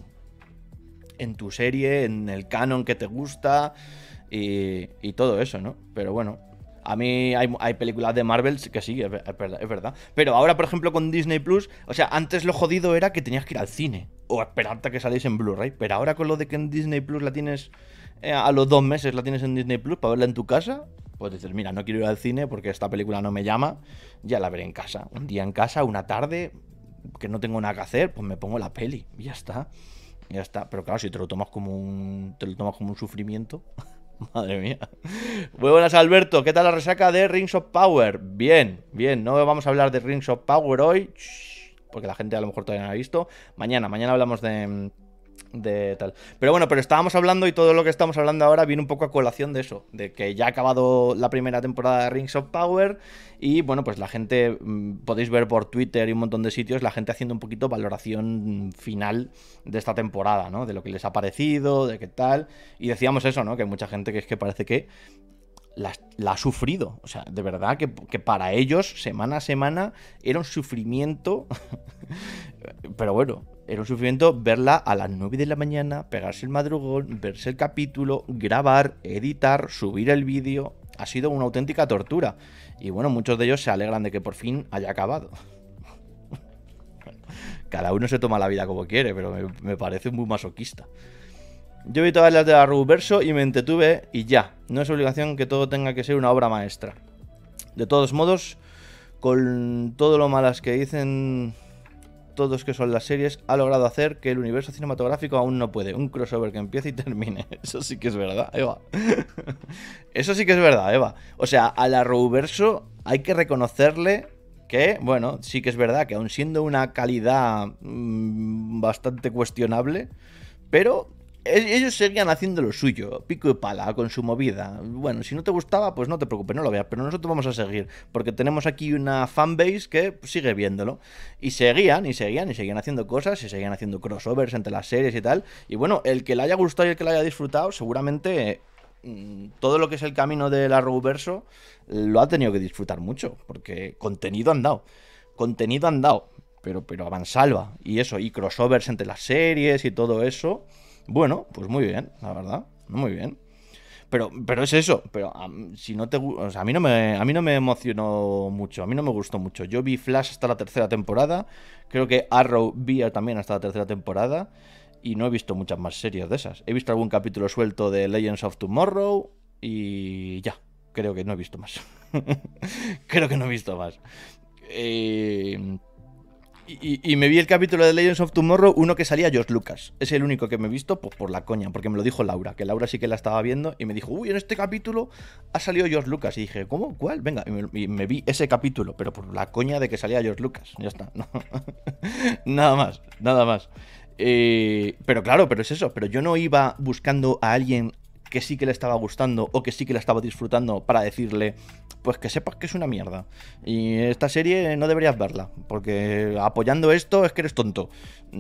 en tu serie, en el canon que te gusta y, y todo eso, ¿no? Pero bueno, A mí hay, hay películas de Marvel que sí, es, es, verdad, es verdad. Pero ahora, por ejemplo, con Disney Plus, o sea, antes lo jodido era que tenías que ir al cine o esperarte a que saliese en Blu-ray. Pero ahora con lo de que en Disney Plus la tienes eh, a los dos meses la tienes en Disney Plus para verla en tu casa, pues dices, mira, no quiero ir al cine porque esta película no me llama, ya la veré en casa. Un día en casa, una tarde, que no tengo nada que hacer, pues me pongo la peli y ya está. Ya está. Pero claro, si te lo tomas como un, te lo tomas como un sufrimiento... Madre mía. Muy buenas, Alberto. ¿Qué tal la resaca de Rings of Power? Bien, bien. No vamos a hablar de Rings of Power hoy, porque la gente a lo mejor todavía no la ha visto. Mañana, mañana hablamos de... de tal. Pero bueno, pero estábamos hablando y todo lo que estamos hablando ahora viene un poco a colación de eso, de que ya ha acabado la primera temporada de Rings of Power y bueno, pues la gente, mmm, podéis ver por Twitter y un montón de sitios, la gente haciendo un poquito valoración final de esta temporada, ¿no? De lo que les ha parecido, de qué tal, y decíamos eso, ¿no? Que hay mucha gente que es que parece que La, la ha sufrido, o sea, de verdad que, que para ellos, semana a semana, era un sufrimiento, pero bueno, era un sufrimiento verla a las nueve de la mañana, pegarse el madrugón, verse el capítulo, grabar, editar, subir el vídeo, ha sido una auténtica tortura, y bueno, muchos de ellos se alegran de que por fin haya acabado. Cada uno se toma la vida como quiere, pero me, me parece muy masoquista. Yo vi todas las de la Arrowverso y me entretuve y ya. No es obligación que todo tenga que ser una obra maestra. De todos modos, con todo lo malas que dicen todos que son las series, ha logrado hacer que el universo cinematográfico aún no puede. Un crossover que empiece y termine. Eso sí que es verdad, Eva. Eso sí que es verdad, Eva. O sea, a la Arrowverso hay que reconocerle que, bueno, sí que es verdad que aún siendo una calidad mmm, bastante cuestionable, pero... ellos seguían haciendo lo suyo, pico y pala, con su movida. Bueno, si no te gustaba, pues no te preocupes, no lo veas, pero nosotros vamos a seguir, porque tenemos aquí una fanbase que sigue viéndolo. Y seguían, y seguían, y seguían haciendo cosas, y seguían haciendo crossovers entre las series y tal. Y bueno, el que le haya gustado y el que le haya disfrutado, seguramente mmm, todo lo que es el camino del Arrowverso lo ha tenido que disfrutar mucho, porque contenido han dado, contenido han dado, pero, pero a mansalva. Y eso, y crossovers entre las series y todo eso... Bueno, pues muy bien, la verdad, muy bien. Pero, pero es eso, pero um, si no te, o sea, a mí no me, a mí no me emocionó mucho, a mí no me gustó mucho. Yo vi Flash hasta la tercera temporada, creo que Arrow vi también hasta la tercera temporada y no he visto muchas más series de esas. He visto algún capítulo suelto de Legends of Tomorrow y ya, creo que no he visto más. Creo que no he visto más. Eh... Y, y me vi el capítulo de Legends of Tomorrow, uno que salía George Lucas. Es el único que me he visto pues, por la coña, porque me lo dijo Laura, que Laura sí que la estaba viendo y me dijo, uy, en este capítulo ha salido George Lucas. Y dije, ¿cómo? ¿Cuál? Venga, y me, y me vi ese capítulo, pero por la coña de que salía George Lucas. Ya está. No. Nada más, nada más. Eh, pero claro, pero es eso. Pero yo no iba buscando a alguien que sí que le estaba gustando o que sí que la estaba disfrutando para decirle, pues que sepas que es una mierda y esta serie no deberías verla porque apoyando esto es que eres tonto.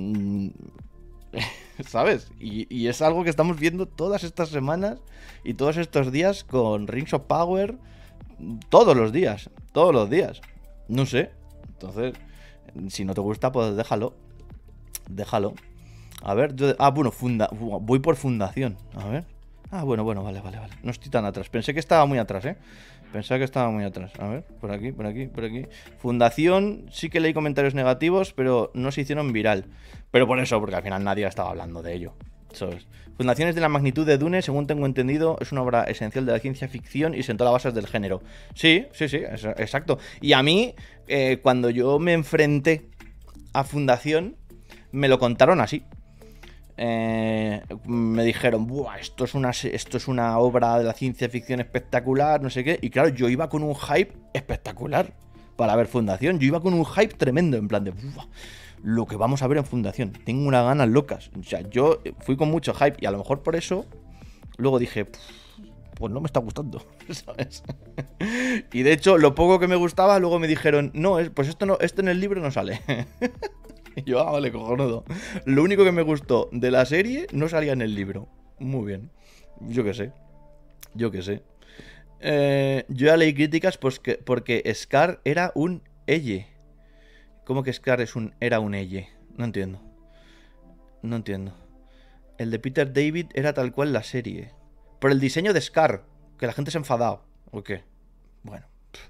¿Sabes? Y, y es algo que estamos viendo todas estas semanas y todos estos días con Rings of Power, todos los días, todos los días. No sé. Entonces, si no te gusta, pues déjalo. Déjalo. A ver, yo... Ah, bueno, funda... voy por fundación. A ver. Ah, bueno, bueno, vale, vale, vale. No estoy tan atrás. Pensé que estaba muy atrás, ¿eh? Pensaba que estaba muy atrás. A ver, por aquí, por aquí, por aquí. Fundación, sí que leí comentarios negativos, pero no se hicieron viral. Pero por eso, porque al final nadie estaba hablando de ello. ¿Sabes? Fundaciones de la magnitud de Dune, según tengo entendido, es una obra esencial de la ciencia ficción y sentó las bases del género. Sí, sí, sí, es, exacto. Y a mí, eh, cuando yo me enfrenté a Fundación, me lo contaron así. Eh, me dijeron, buah, esto es una esto es una obra de la ciencia ficción espectacular, no sé qué. Y claro, yo iba con un hype espectacular para ver Fundación. Yo iba con un hype tremendo, en plan de, buah, lo que vamos a ver en Fundación. Tengo unas ganas locas. O sea, yo fui con mucho hype y a lo mejor por eso luego dije, pues no me está gustando, ¿sabes? Y de hecho, lo poco que me gustaba, luego me dijeron, no, pues esto no, esto en el libro no sale. Y yo, ah, vale, cojonudo. Lo único que me gustó de la serie no salía en el libro. Muy bien. Yo qué sé. Yo qué sé. Eh, yo ya leí críticas pues que, porque Scar era un elle. ¿Cómo que Scar es un, era un elle? No entiendo. No entiendo. El de Peter David era tal cual la serie. Por el diseño de Scar. Que la gente se ha enfadado. ¿O qué? Bueno.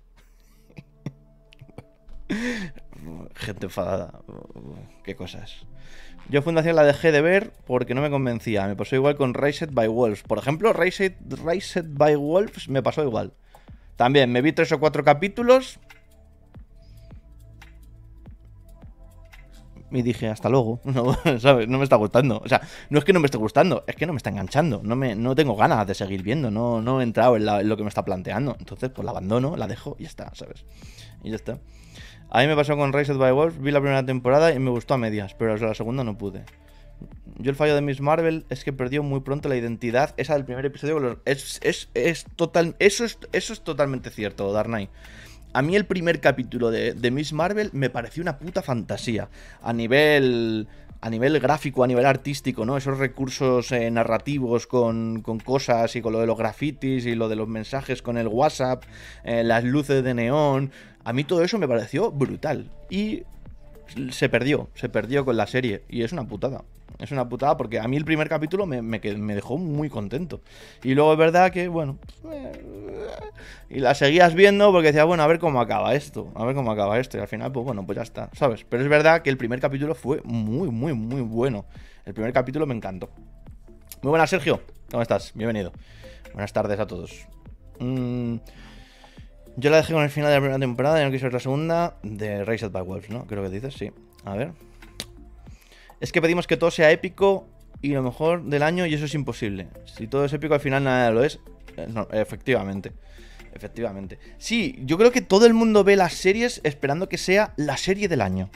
Gente enfadada. Qué cosas. Yo Fundación la dejé de ver porque no me convencía. Me pasó igual con Raised by Wolves. Por ejemplo, Raised, Raised by Wolves me pasó igual. También me vi tres o cuatro capítulos y dije, hasta luego. No, ¿sabes? No me está gustando. O sea, no es que no me esté gustando, es que no me está enganchando. No, me, no tengo ganas de seguir viendo. No, no he entrado en, la, en lo que me está planteando. Entonces, pues la abandono, la dejo y ya está, ¿sabes? Y ya está. A mí me pasó con Raised by Wolves. Vi la primera temporada y me gustó a medias, pero la segunda no pude. Yo el fallo de Miss Marvel es que perdió muy pronto la identidad. Esa del primer episodio es, es, es total, eso, es, eso es totalmente cierto, Dark Knight. A mí el primer capítulo de, de Miss Marvel me pareció una puta fantasía. A nivel, a nivel gráfico, a nivel artístico, ¿no? Esos recursos eh, narrativos con, con cosas y con lo de los grafitis y lo de los mensajes con el WhatsApp, eh, las luces de neón. A mí todo eso me pareció brutal. Y se perdió, se perdió con la serie. Y es una putada. Es una putada porque a mí el primer capítulo me, me, me dejó muy contento. Y luego es verdad que, bueno... Y la seguías viendo porque decías, bueno, a ver cómo acaba esto. A ver cómo acaba esto. Y al final, pues bueno, pues ya está, ¿sabes? Pero es verdad que el primer capítulo fue muy, muy, muy bueno. El primer capítulo me encantó. Muy buenas, Sergio. ¿Cómo estás? Bienvenido. Buenas tardes a todos. Mm, yo la dejé con el final de la primera temporada y no quise ver la segunda de Raised by Wolves, ¿no? Creo que dices, sí. A ver... Es que pedimos que todo sea épico y lo mejor del año y eso es imposible. Si todo es épico al final nada lo es. No, efectivamente. Efectivamente. Sí, yo creo que todo el mundo ve las series esperando que sea la serie del año.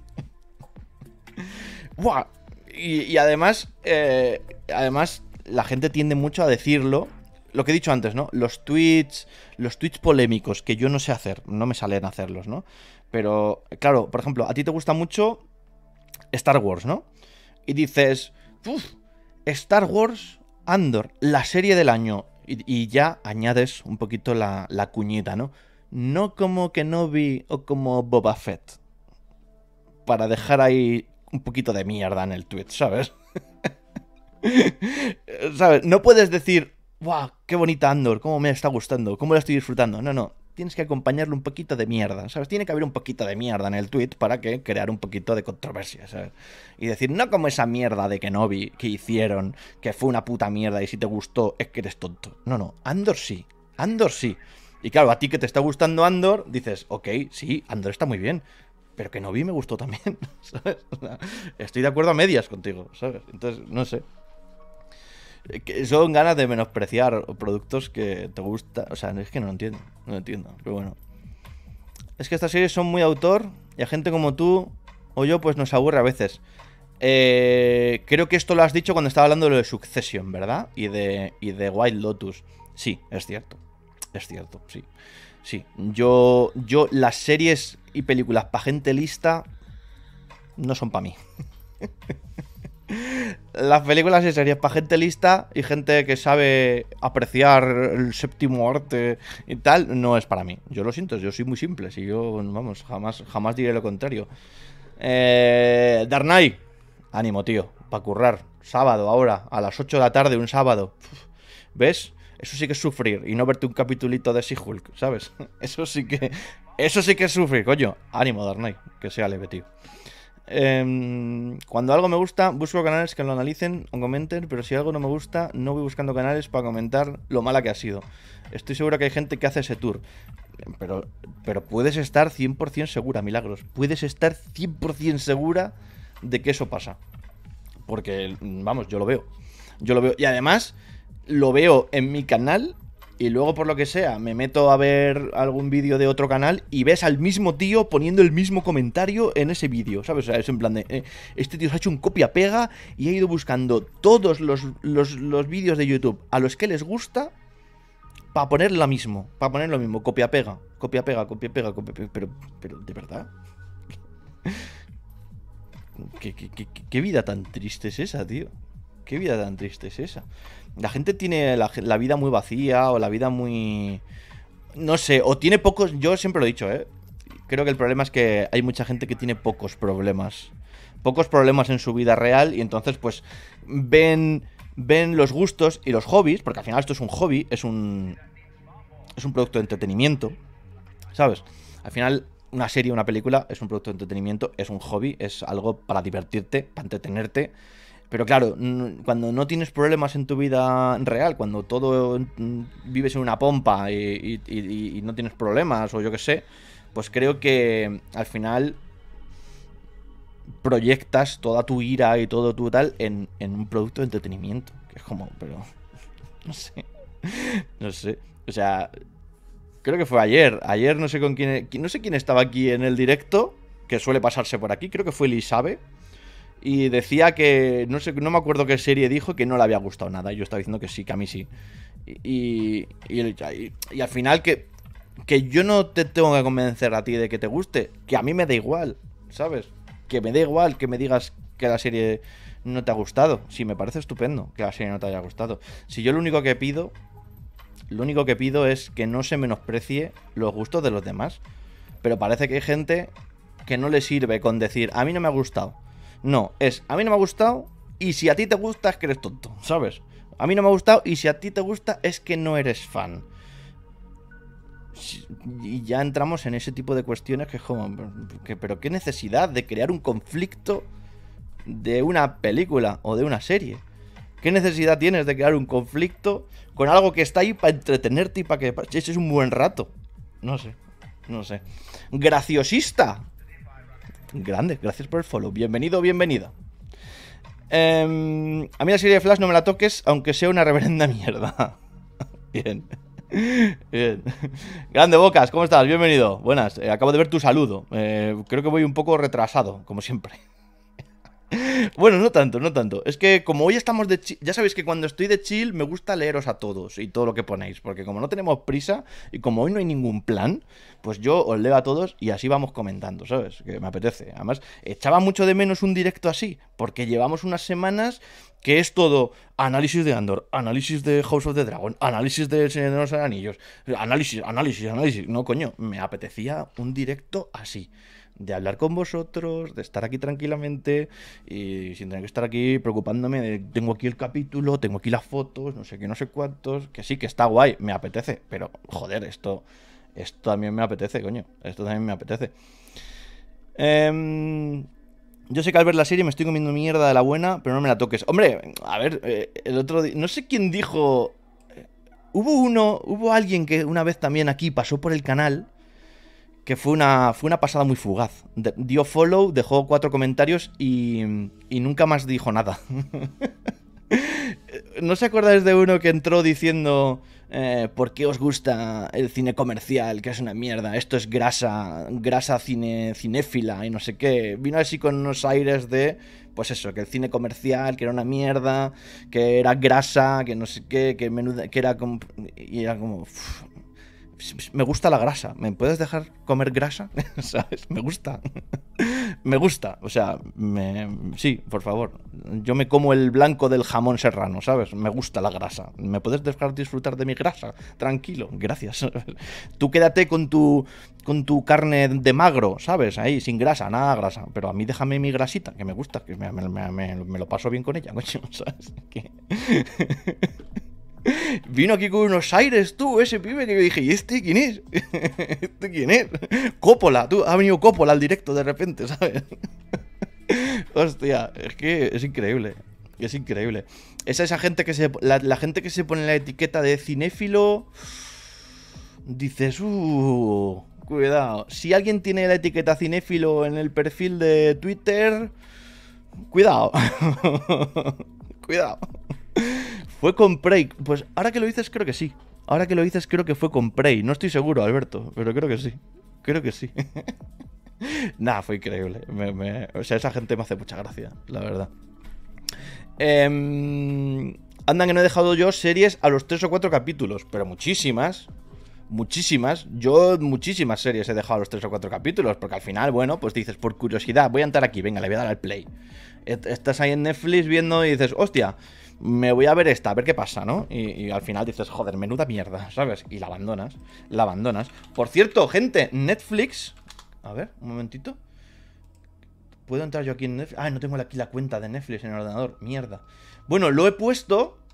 ¡Buah! Y, y además, eh, además la gente tiende mucho a decirlo. Lo que he dicho antes, ¿no? Los tweets, los tweets polémicos que yo no sé hacer, no me salen a hacerlos, ¿no? Pero, claro, por ejemplo, a ti te gusta mucho Star Wars, ¿no? Y dices, uff, Star Wars Andor, la serie del año. Y, y ya añades un poquito la, la cuñita, ¿no? No como Kenobi o como Boba Fett. Para dejar ahí un poquito de mierda en el tweet, ¿sabes? ¿Sabes? No puedes decir, ¡guau! ¡Qué bonita Andor! ¿Cómo me está gustando? ¿Cómo la estoy disfrutando? No, no. Tienes que acompañarle un poquito de mierda, ¿sabes? Tiene que haber un poquito de mierda en el tweet para que crear un poquito de controversia, ¿sabes? Y decir, no como esa mierda de Kenobi que hicieron, que fue una puta mierda y si te gustó es que eres tonto. No, no, Andor sí, Andor sí. Y claro, a ti que te está gustando Andor, dices, ok, sí, Andor está muy bien, pero Kenobi me gustó también, ¿sabes? O sea, estoy de acuerdo a medias contigo, ¿sabes? Entonces, no sé. Que son ganas de menospreciar productos que te gustan. O sea, es que no lo entiendo. No lo entiendo, pero bueno. Es que estas series son muy de autor y a gente como tú o yo pues nos aburre a veces. Eh, creo que esto lo has dicho cuando estaba hablando de lo de Succession, ¿verdad? Y de, y de White Lotus. Sí, es cierto. Es cierto, sí. Sí, yo, yo las series y películas para gente lista no son para mí. Las películas y series para gente lista y gente que sabe apreciar el séptimo arte y tal, no es para mí. Yo lo siento, yo soy muy simple. Si yo, vamos, jamás, jamás diré lo contrario. Eh, Dark Knight, ánimo, tío, para currar. Sábado, ahora, a las ocho de la tarde, un sábado. ¿Ves? Eso sí que es sufrir y no verte un capitulito de She-Hulk, ¿sabes? Eso sí que, eso sí que es sufrir, coño. Ánimo, Dark Knight, que sea leve, tío. Eh, cuando algo me gusta, busco canales que lo analicen o comenten, pero si algo no me gusta, no voy buscando canales para comentar lo mala que ha sido. Estoy seguro que hay gente que hace ese tour, pero, pero puedes estar cien por ciento segura, Milagros, puedes estar cien por ciento segura de que eso pasa. Porque, vamos, yo lo veo. Yo lo veo, y además lo veo en mi canal. Y luego, por lo que sea, me meto a ver algún vídeo de otro canal y ves al mismo tío poniendo el mismo comentario en ese vídeo, ¿sabes? O sea, es en plan de... Eh, este tío se ha hecho un copia-pega y ha ido buscando todos los, los, los vídeos de YouTube a los que les gusta para poner lo mismo, para poner lo mismo, copia-pega, copia-pega, copia-pega, copia-pega, pero, pero, ¿de verdad? ¿Qué, qué, qué, qué vida tan triste es esa, tío? ¿Qué vida tan triste es esa? La gente tiene la, la vida muy vacía o la vida muy... No sé, o tiene pocos... Yo siempre lo he dicho, ¿eh? Creo que el problema es que hay mucha gente que tiene pocos problemas. Pocos problemas en su vida real y entonces pues ven, ven los gustos y los hobbies, porque al final esto es un hobby, es un... es un producto de entretenimiento, ¿sabes? Al final, una serie, una película es un producto de entretenimiento, es un hobby, es algo para divertirte, para entretenerte. Pero claro, cuando no tienes problemas en tu vida real, cuando todo vives en una pompa y, y, y, y no tienes problemas, o yo qué sé, pues creo que al final proyectas toda tu ira y todo tu tal en, en un producto de entretenimiento. Que es como, pero... No sé. No sé. O sea, creo que fue ayer. Ayer no sé con quién... No sé quién estaba aquí en el directo, que suele pasarse por aquí. Creo que fue Elisabe. Y decía que, no sé, no me acuerdo qué serie dijo, que no le había gustado nada. Y yo estaba diciendo que sí, que a mí sí. Y, y, y, y al final que, que yo no te tengo que convencer a ti de que te guste. Que a mí me da igual, ¿sabes? Que me da igual que me digas que la serie no te ha gustado. Sí, me parece estupendo que la serie no te haya gustado. Si yo lo único que pido, lo único que pido es que no se menosprecie los gustos de los demás. Pero parece que hay gente que no le sirve con decir, a mí no me ha gustado. No, es, a mí no me ha gustado y si a ti te gusta es que eres tonto, ¿sabes? A mí no me ha gustado y si a ti te gusta es que no eres fan. Y ya entramos en ese tipo de cuestiones que es como, que, pero qué necesidad de crear un conflicto de una película o de una serie. ¿Qué necesidad tienes de crear un conflicto con algo que está ahí para entretenerte y para que eches un buen rato? No sé, no sé. Graciosista. Grande, gracias por el follow. Bienvenido o bienvenida. Eh, a mí la serie de Flash no me la toques, aunque sea una reverenda mierda. Bien. Bien. Grande Bocas, ¿cómo estás? Bienvenido. Buenas, eh, acabo de ver tu saludo. Eh, creo que voy un poco retrasado, como siempre. Bueno, no tanto, no tanto. Es que como hoy estamos de chill, ya sabéis que cuando estoy de chill me gusta leeros a todos y todo lo que ponéis, porque como no tenemos prisa y como hoy no hay ningún plan, pues yo os leo a todos y así vamos comentando, ¿sabes? Que me apetece. Además, echaba mucho de menos un directo así, porque llevamos unas semanas que es todo análisis de Andor, análisis de House of the Dragon, análisis de Señor de los Anillos, análisis, análisis, análisis. No, coño, me apetecía un directo así. De hablar con vosotros, de estar aquí tranquilamente y sin tener que estar aquí preocupándome de tengo aquí el capítulo, tengo aquí las fotos, no sé qué, no sé cuántos, que sí, que está guay, me apetece, pero joder, esto, esto también me apetece, coño, esto también me apetece. Eh, yo sé que al ver la serie me estoy comiendo mierda de la buena, pero no me la toques. Hombre, a ver, eh, el otro día, no sé quién dijo, eh, hubo uno, hubo alguien que una vez también aquí pasó por el canal, que fue una, fue una pasada muy fugaz. De, dio follow, dejó cuatro comentarios y, y nunca más dijo nada. ¿No os acordáis de uno que entró diciendo eh, ¿por qué os gusta el cine comercial? Que es una mierda, esto es grasa, grasa cine, cinéfila y no sé qué. Vino así con unos aires de, pues eso, que el cine comercial, que era una mierda, que era grasa, que no sé qué, que menuda, que era como... Y era como... Uff, me gusta la grasa. ¿Me puedes dejar comer grasa? ¿Sabes? Me gusta. Me gusta. O sea, me... sí, por favor. Yo me como el blanco del jamón serrano, ¿sabes? Me gusta la grasa. ¿Me puedes dejar disfrutar de mi grasa? Tranquilo. Gracias. Tú quédate con tu con tu carne de magro, ¿sabes? Ahí, sin grasa, nada grasa. Pero a mí déjame mi grasita, que me gusta, que me, me, me, me lo paso bien con ella, coño, ¿sabes? Que... Vino aquí con unos aires, tú, ese pibe, que yo dije, ¿y este quién es? ¿Este quién es? Coppola, tú, ha venido Coppola al directo de repente, ¿sabes? Hostia, es que es increíble, es increíble. Es esa gente que se, la, la gente que se pone la etiqueta de cinéfilo, dices, uh, cuidado. Si alguien tiene la etiqueta cinéfilo en el perfil de Twitter, cuidado, cuidado. Fue con Prey. Pues ahora que lo dices, creo que sí. Ahora que lo dices, creo que fue con Prey. No estoy seguro, Alberto, pero creo que sí. Creo que sí. Nah, fue increíble. Me, me... O sea, esa gente me hace mucha gracia, la verdad. Eh... Andan que no he dejado yo series a los tres o cuatro capítulos, pero muchísimas. Muchísimas. Yo muchísimas series he dejado a los tres o cuatro capítulos, porque al final, bueno, pues dices, por curiosidad, voy a entrar aquí, venga, le voy a dar al play. Estás ahí en Netflix viendo y dices, hostia, me voy a ver esta, a ver qué pasa, ¿no? Y, y al final dices, joder, menuda mierda, ¿sabes? Y la abandonas, la abandonas. Por cierto, gente, Netflix... A ver, un momentito. ¿Puedo entrar yo aquí en Netflix? Ah, no tengo aquí la cuenta de Netflix en el ordenador, mierda. Bueno, lo he puesto...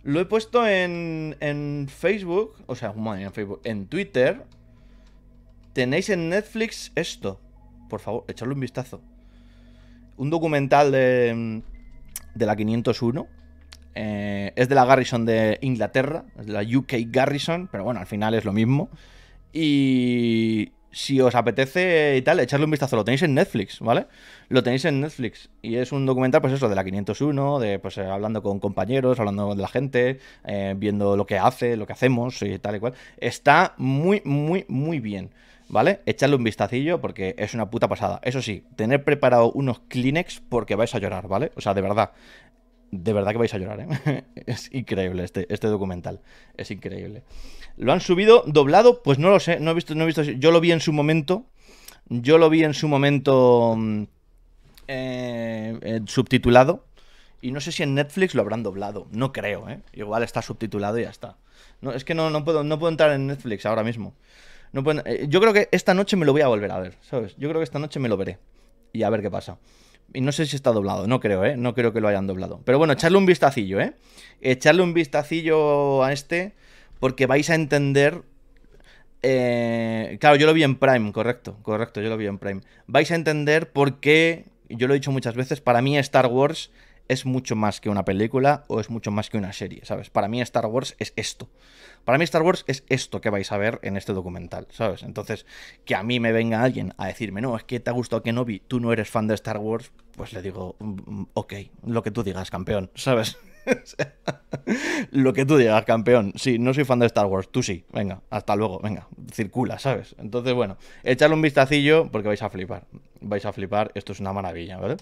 Lo he puesto en, en Facebook, o sea, en Facebook, en Twitter. Tenéis en Netflix esto. Por favor, echadle un vistazo. Un documental de, de la quinientos uno. Eh, es de la Garrison de Inglaterra, es de la U K Garrison, pero bueno, al final es lo mismo. Y si os apetece y tal, echarle un vistazo. Lo tenéis en Netflix, ¿vale? Lo tenéis en Netflix. Y es un documental, pues eso, de la quinientos uno, de pues eh, hablando con compañeros, hablando de la gente, eh, viendo lo que hace, lo que hacemos y tal y cual. Está muy, muy, muy bien, ¿vale? Echadle un vistacillo porque es una puta pasada. Eso sí, tener preparado unos Kleenex porque vais a llorar, ¿vale? O sea, de verdad. De verdad que vais a llorar, ¿eh? Es increíble este, este documental. Es increíble. ¿Lo han subido doblado? Pues no lo sé. No he visto, no he visto. Yo lo vi en su momento. Yo lo vi en su momento eh, eh, subtitulado. Y no sé si en Netflix lo habrán doblado. No creo, ¿eh? Igual está subtitulado y ya está. No, es que no, no, puedo, no puedo entrar en Netflix ahora mismo. No puedo, eh, yo creo que esta noche me lo voy a volver a ver, ¿sabes? Yo creo que esta noche me lo veré. Y a ver qué pasa. Y no sé si está doblado, no creo, ¿eh? No creo que lo hayan doblado. Pero bueno, echarle un vistacillo, ¿eh? Echarle un vistacillo a este, porque vais a entender... Eh... Claro, yo lo vi en Prime, correcto, correcto, yo lo vi en Prime. Vais a entender por qué, yo lo he dicho muchas veces, para mí Star Wars es mucho más que una película o es mucho más que una serie, ¿sabes? Para mí Star Wars es esto. Para mí Star Wars es esto que vais a ver en este documental, ¿sabes? Entonces, que a mí me venga alguien a decirme, no, es que te ha gustado Kenobi, tú no eres fan de Star Wars, pues le digo, ok, lo que tú digas, campeón, ¿sabes? Lo que tú digas, campeón. Sí, no soy fan de Star Wars, tú sí, venga, hasta luego, venga, circula, ¿sabes? Entonces, bueno, echarle un vistacillo porque vais a flipar, vais a flipar, esto es una maravilla, ¿vale?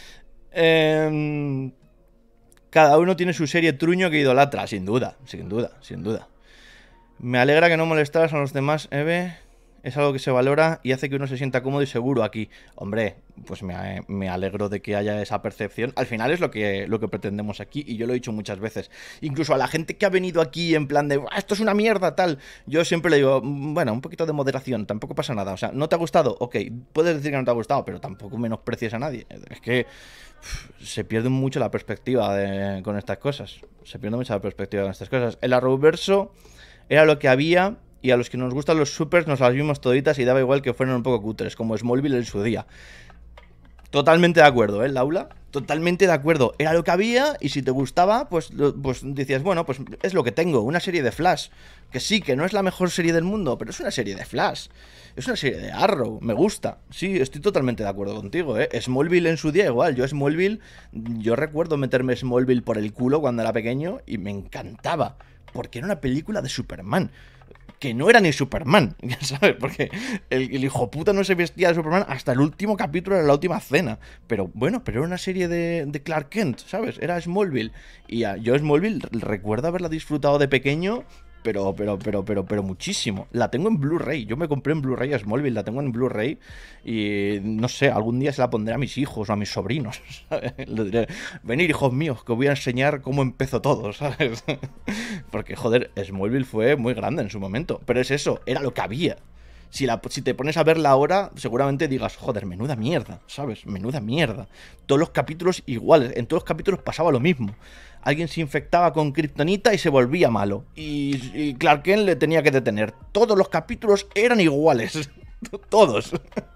Eh... Cada uno tiene su serie truño que idolatra, sin duda, sin duda, sin duda. Me alegra que no molestaras a los demás, Eve. Es algo que se valora y hace que uno se sienta cómodo y seguro aquí. Hombre, pues me, me alegro de que haya esa percepción. Al final es lo que, lo que pretendemos aquí y yo lo he dicho muchas veces. Incluso a la gente que ha venido aquí en plan de ah, esto es una mierda, tal. Yo siempre le digo, bueno, un poquito de moderación, tampoco pasa nada. O sea, ¿no te ha gustado? Ok, puedes decir que no te ha gustado, pero tampoco menosprecies a nadie. Es que uff, se pierde mucho la perspectiva de, con estas cosas. Se pierde mucho la perspectiva con estas cosas. El Arrowverso era lo que había y a los que nos gustan los supers nos las vimos toditas y daba igual que fueran un poco cutres, como Smallville en su día. Totalmente de acuerdo, ¿eh, Laura? Totalmente de acuerdo. Era lo que había y si te gustaba, pues, pues decías, bueno, pues es lo que tengo, una serie de Flash. Que sí, que no es la mejor serie del mundo, pero es una serie de Flash. Es una serie de Arrow, me gusta. Sí, estoy totalmente de acuerdo contigo, ¿eh? Smallville en su día igual. Yo Smallville, yo recuerdo meterme Smallville por el culo cuando era pequeño y me encantaba. Porque era una película de Superman. Que no era ni Superman, ¿sabes? Porque el, el hijo puta no se vestía de Superman hasta el último capítulo de la última cena. Pero bueno, pero era una serie de, de Clark Kent, ¿sabes? Era Smallville. Y a, yo Smallville recuerdo haberla disfrutado de pequeño, pero, pero, pero, pero, pero muchísimo. La tengo en Blu-ray. Yo me compré en Blu-ray a Smallville, la tengo en Blu-ray. Y no sé, algún día se la pondré a mis hijos o a mis sobrinos, ¿sabes? Les diré, venid, hijos míos, que os voy a enseñar cómo empezó todo, ¿sabes? Porque, joder, Smallville fue muy grande en su momento. Pero es eso, era lo que había. Si, la, si te pones a verla ahora, seguramente digas, joder, menuda mierda, ¿sabes? Menuda mierda. Todos los capítulos iguales, en todos los capítulos pasaba lo mismo. Alguien se infectaba con kriptonita y se volvía malo. Y, y Clark Kent le tenía que detener. Todos los capítulos eran iguales. Todos.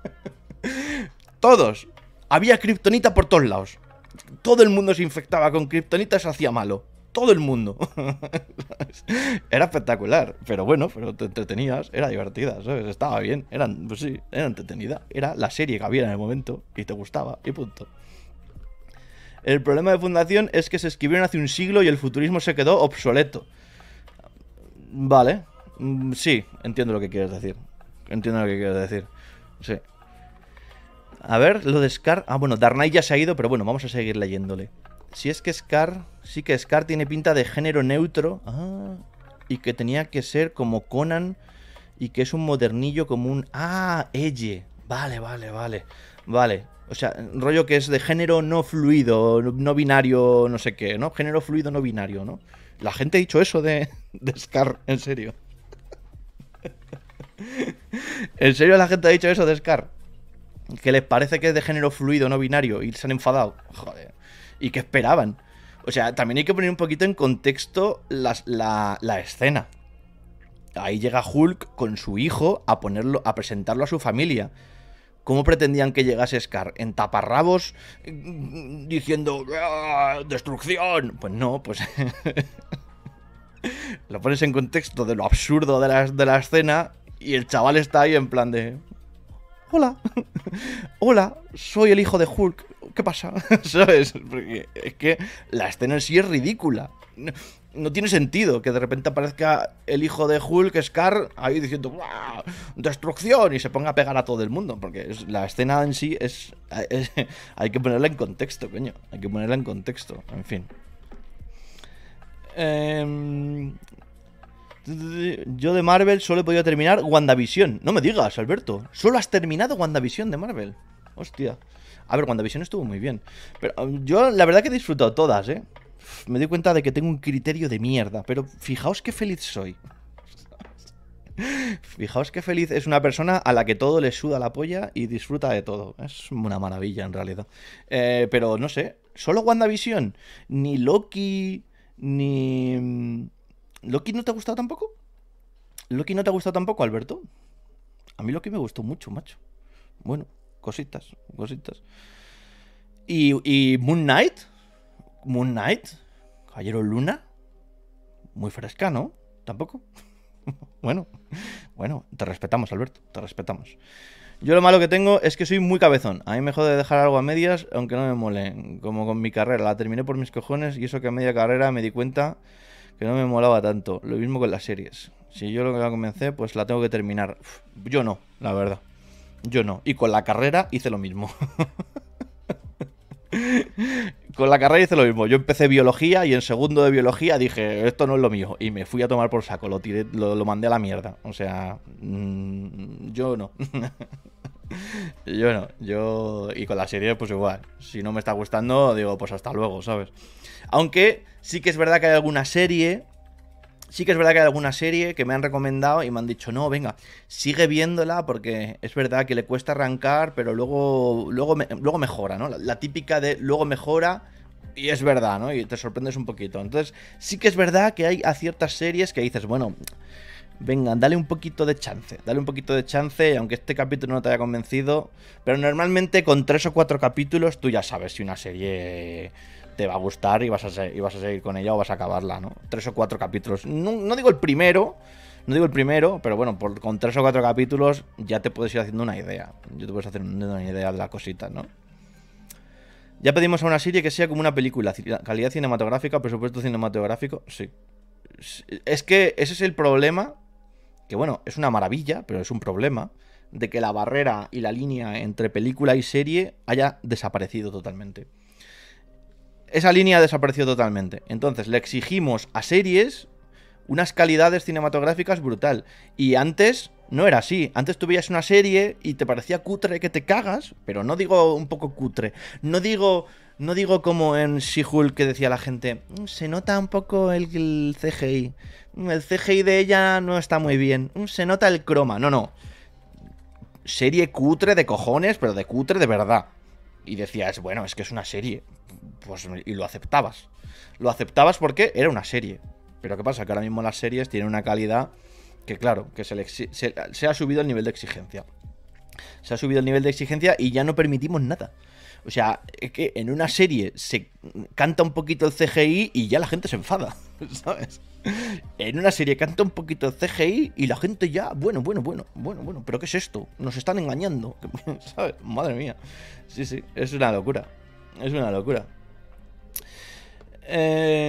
Todos. Había kriptonita por todos lados. Todo el mundo se infectaba con kriptonita y se hacía malo. Todo el mundo. Era espectacular. Pero bueno, pero te entretenías. Era divertida, ¿sabes? Estaba bien. Era, pues sí, era entretenida. Era la serie que había en el momento y te gustaba. Y punto. El problema de Fundación es que se escribieron hace un siglo y el futurismo se quedó obsoleto. Vale. Sí, entiendo lo que quieres decir. Entiendo lo que quieres decir. Sí. A ver, lo de Scar... Ah, bueno, Dark Knight ya se ha ido, pero bueno, vamos a seguir leyéndole. Si es que Scar... Sí que Scar tiene pinta de género neutro. Ah, y que tenía que ser como Conan y que es un modernillo como un... Ah, Elle. Vale, vale, vale. Vale. O sea, rollo que es de género no fluido, no binario, no sé qué, ¿no? Género fluido no binario, ¿no? La gente ha dicho eso de, de Scar, en serio. ¿En serio la gente ha dicho eso de Scar? Que les parece que es de género fluido no binario y se han enfadado. Joder. ¿Y qué esperaban? O sea, también hay que poner un poquito en contexto las, la, la escena. Ahí llega Hulk con su hijo a ponerlo, a presentarlo a su familia. ¿Cómo pretendían que llegase Scar? ¿En taparrabos? Diciendo ¡ah, destrucción! Pues no, pues... Lo pones en contexto de lo absurdo de la, de la escena y el chaval está ahí en plan de... Hola, hola, soy el hijo de Hulk. ¿Qué pasa? ¿Sabes? Porque es que la escena en sí es ridícula. No, no tiene sentido que de repente aparezca el hijo de Hulk, Scar, ahí diciendo ¡guau! ¡Destrucción! Y se ponga a pegar a todo el mundo. Porque es, la escena en sí es, es... Hay que ponerla en contexto, coño. Hay que ponerla en contexto. En fin. Eh... Yo de Marvel solo he podido terminar WandaVision. No me digas, Alberto. Solo has terminado WandaVision de Marvel. Hostia. A ver, WandaVision estuvo muy bien. Pero um, yo la verdad que he disfrutado todas, ¿eh? Me doy cuenta de que tengo un criterio de mierda. Pero fijaos qué feliz soy. Fijaos qué feliz es una persona a la que todo le suda la polla y disfruta de todo. Es una maravilla en realidad. Eh, pero no sé. Solo WandaVision. Ni Loki. Ni... ¿Loki no te ha gustado tampoco? ¿Loki no te ha gustado tampoco, Alberto? A mí Loki me gustó mucho, macho. Bueno, cositas, cositas. ¿Y, y Moon Knight? ¿Moon Knight? ¿Caballero Luna? Muy fresca, ¿no? ¿Tampoco? Bueno, bueno, te respetamos, Alberto, te respetamos. Yo lo malo que tengo es que soy muy cabezón. A mí me jode dejar algo a medias, aunque no me mole. Como con mi carrera, la terminé por mis cojones y eso que a media carrera me di cuenta... que no me molaba tanto. Lo mismo con las series. Si yo lo que la comencé, pues la tengo que terminar. Uf, yo no, la verdad. Yo no. Y con la carrera hice lo mismo. Con la carrera hice lo mismo. Yo empecé biología y en segundo de biología dije, esto no es lo mío. Y me fui a tomar por saco. Lo tiré, lo, lo mandé a la mierda. O sea, mmm, yo no. Yo no. Yo... Y con la serie, pues igual. Si no me está gustando, digo, pues hasta luego, ¿sabes? Aunque sí que es verdad que hay alguna serie... Sí que es verdad que hay alguna serie que me han recomendado y me han dicho, no, venga, sigue viéndola porque es verdad que le cuesta arrancar, pero luego luego, me, luego mejora, ¿no? La, la típica de luego mejora y es verdad, ¿no? Y te sorprendes un poquito. Entonces, sí que es verdad que hay a ciertas series que dices, bueno, venga, dale un poquito de chance, dale un poquito de chance, aunque este capítulo no te haya convencido, pero normalmente con tres o cuatro capítulos tú ya sabes si una serie... te va a gustar y vas a, ser, y vas a seguir con ella o vas a acabarla, ¿no? Tres o cuatro capítulos. No, no digo el primero, no digo el primero, pero bueno, por, con tres o cuatro capítulos ya te puedes ir haciendo una idea. Ya te puedes hacer una idea de la cosita, ¿no? Ya pedimos a una serie que sea como una película. Calidad cinematográfica, presupuesto cinematográfico, sí. Es que ese es el problema, que bueno, es una maravilla, pero es un problema, de que la barrera y la línea entre película y serie haya desaparecido totalmente. Esa línea ha desaparecido totalmente. Entonces le exigimos a series unas calidades cinematográficas brutal. Y antes no era así. Antes tú veías una serie y te parecía cutre que te cagas. Pero no digo un poco cutre. No digo, no digo como en She-Hulk que decía la gente, se nota un poco el, el C G I. El C G I de ella no está muy bien. Se nota el croma. No, no. Serie cutre de cojones, pero de cutre de verdad. Y decías, bueno, es que es una serie. Pues, y lo aceptabas. Lo aceptabas porque era una serie. Pero ¿qué pasa? Que ahora mismo las series tienen una calidad que, claro, que se, le se, se ha subido el nivel de exigencia. Se ha subido el nivel de exigencia y ya no permitimos nada. O sea, es que en una serie se canta un poquito el C G I y ya la gente se enfada, ¿sabes? En una serie canta un poquito el C G I y la gente ya, bueno, bueno, bueno, bueno, bueno, ¿pero qué es esto? Nos están engañando, ¿sabes? Madre mía. Sí, sí, es una locura. Es una locura. Eh,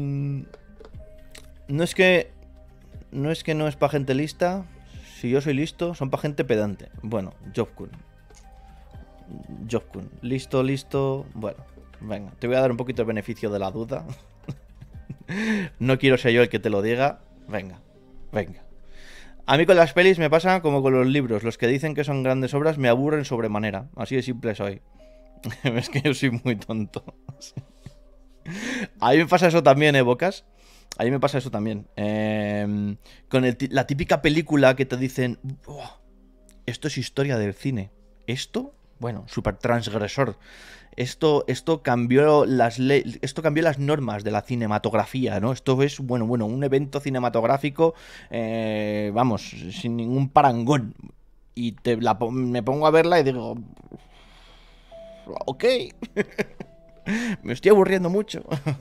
no es que no es que no es para gente lista. Si yo soy listo, son para gente pedante. Bueno, Jobkun. Jobkun. Listo, listo. Bueno, venga, te voy a dar un poquito el beneficio de la duda. No quiero ser yo el que te lo diga. Venga, venga. A mí con las pelis me pasa como con los libros. Los que dicen que son grandes obras me aburren sobremanera. Así de simple soy. Es que yo soy muy tonto. A mí me pasa eso también, ¿eh, Bocas? A mí me pasa eso también. Eh, con el, la típica película que te dicen, oh, esto es historia del cine. ¿Esto? bueno, súper transgresor. Esto, esto cambió las le esto cambió las normas de la cinematografía, ¿no? Esto es, bueno, bueno, un evento cinematográfico, eh, vamos, sin ningún parangón. Y te la, me pongo a verla y digo, ok, me estoy aburriendo mucho.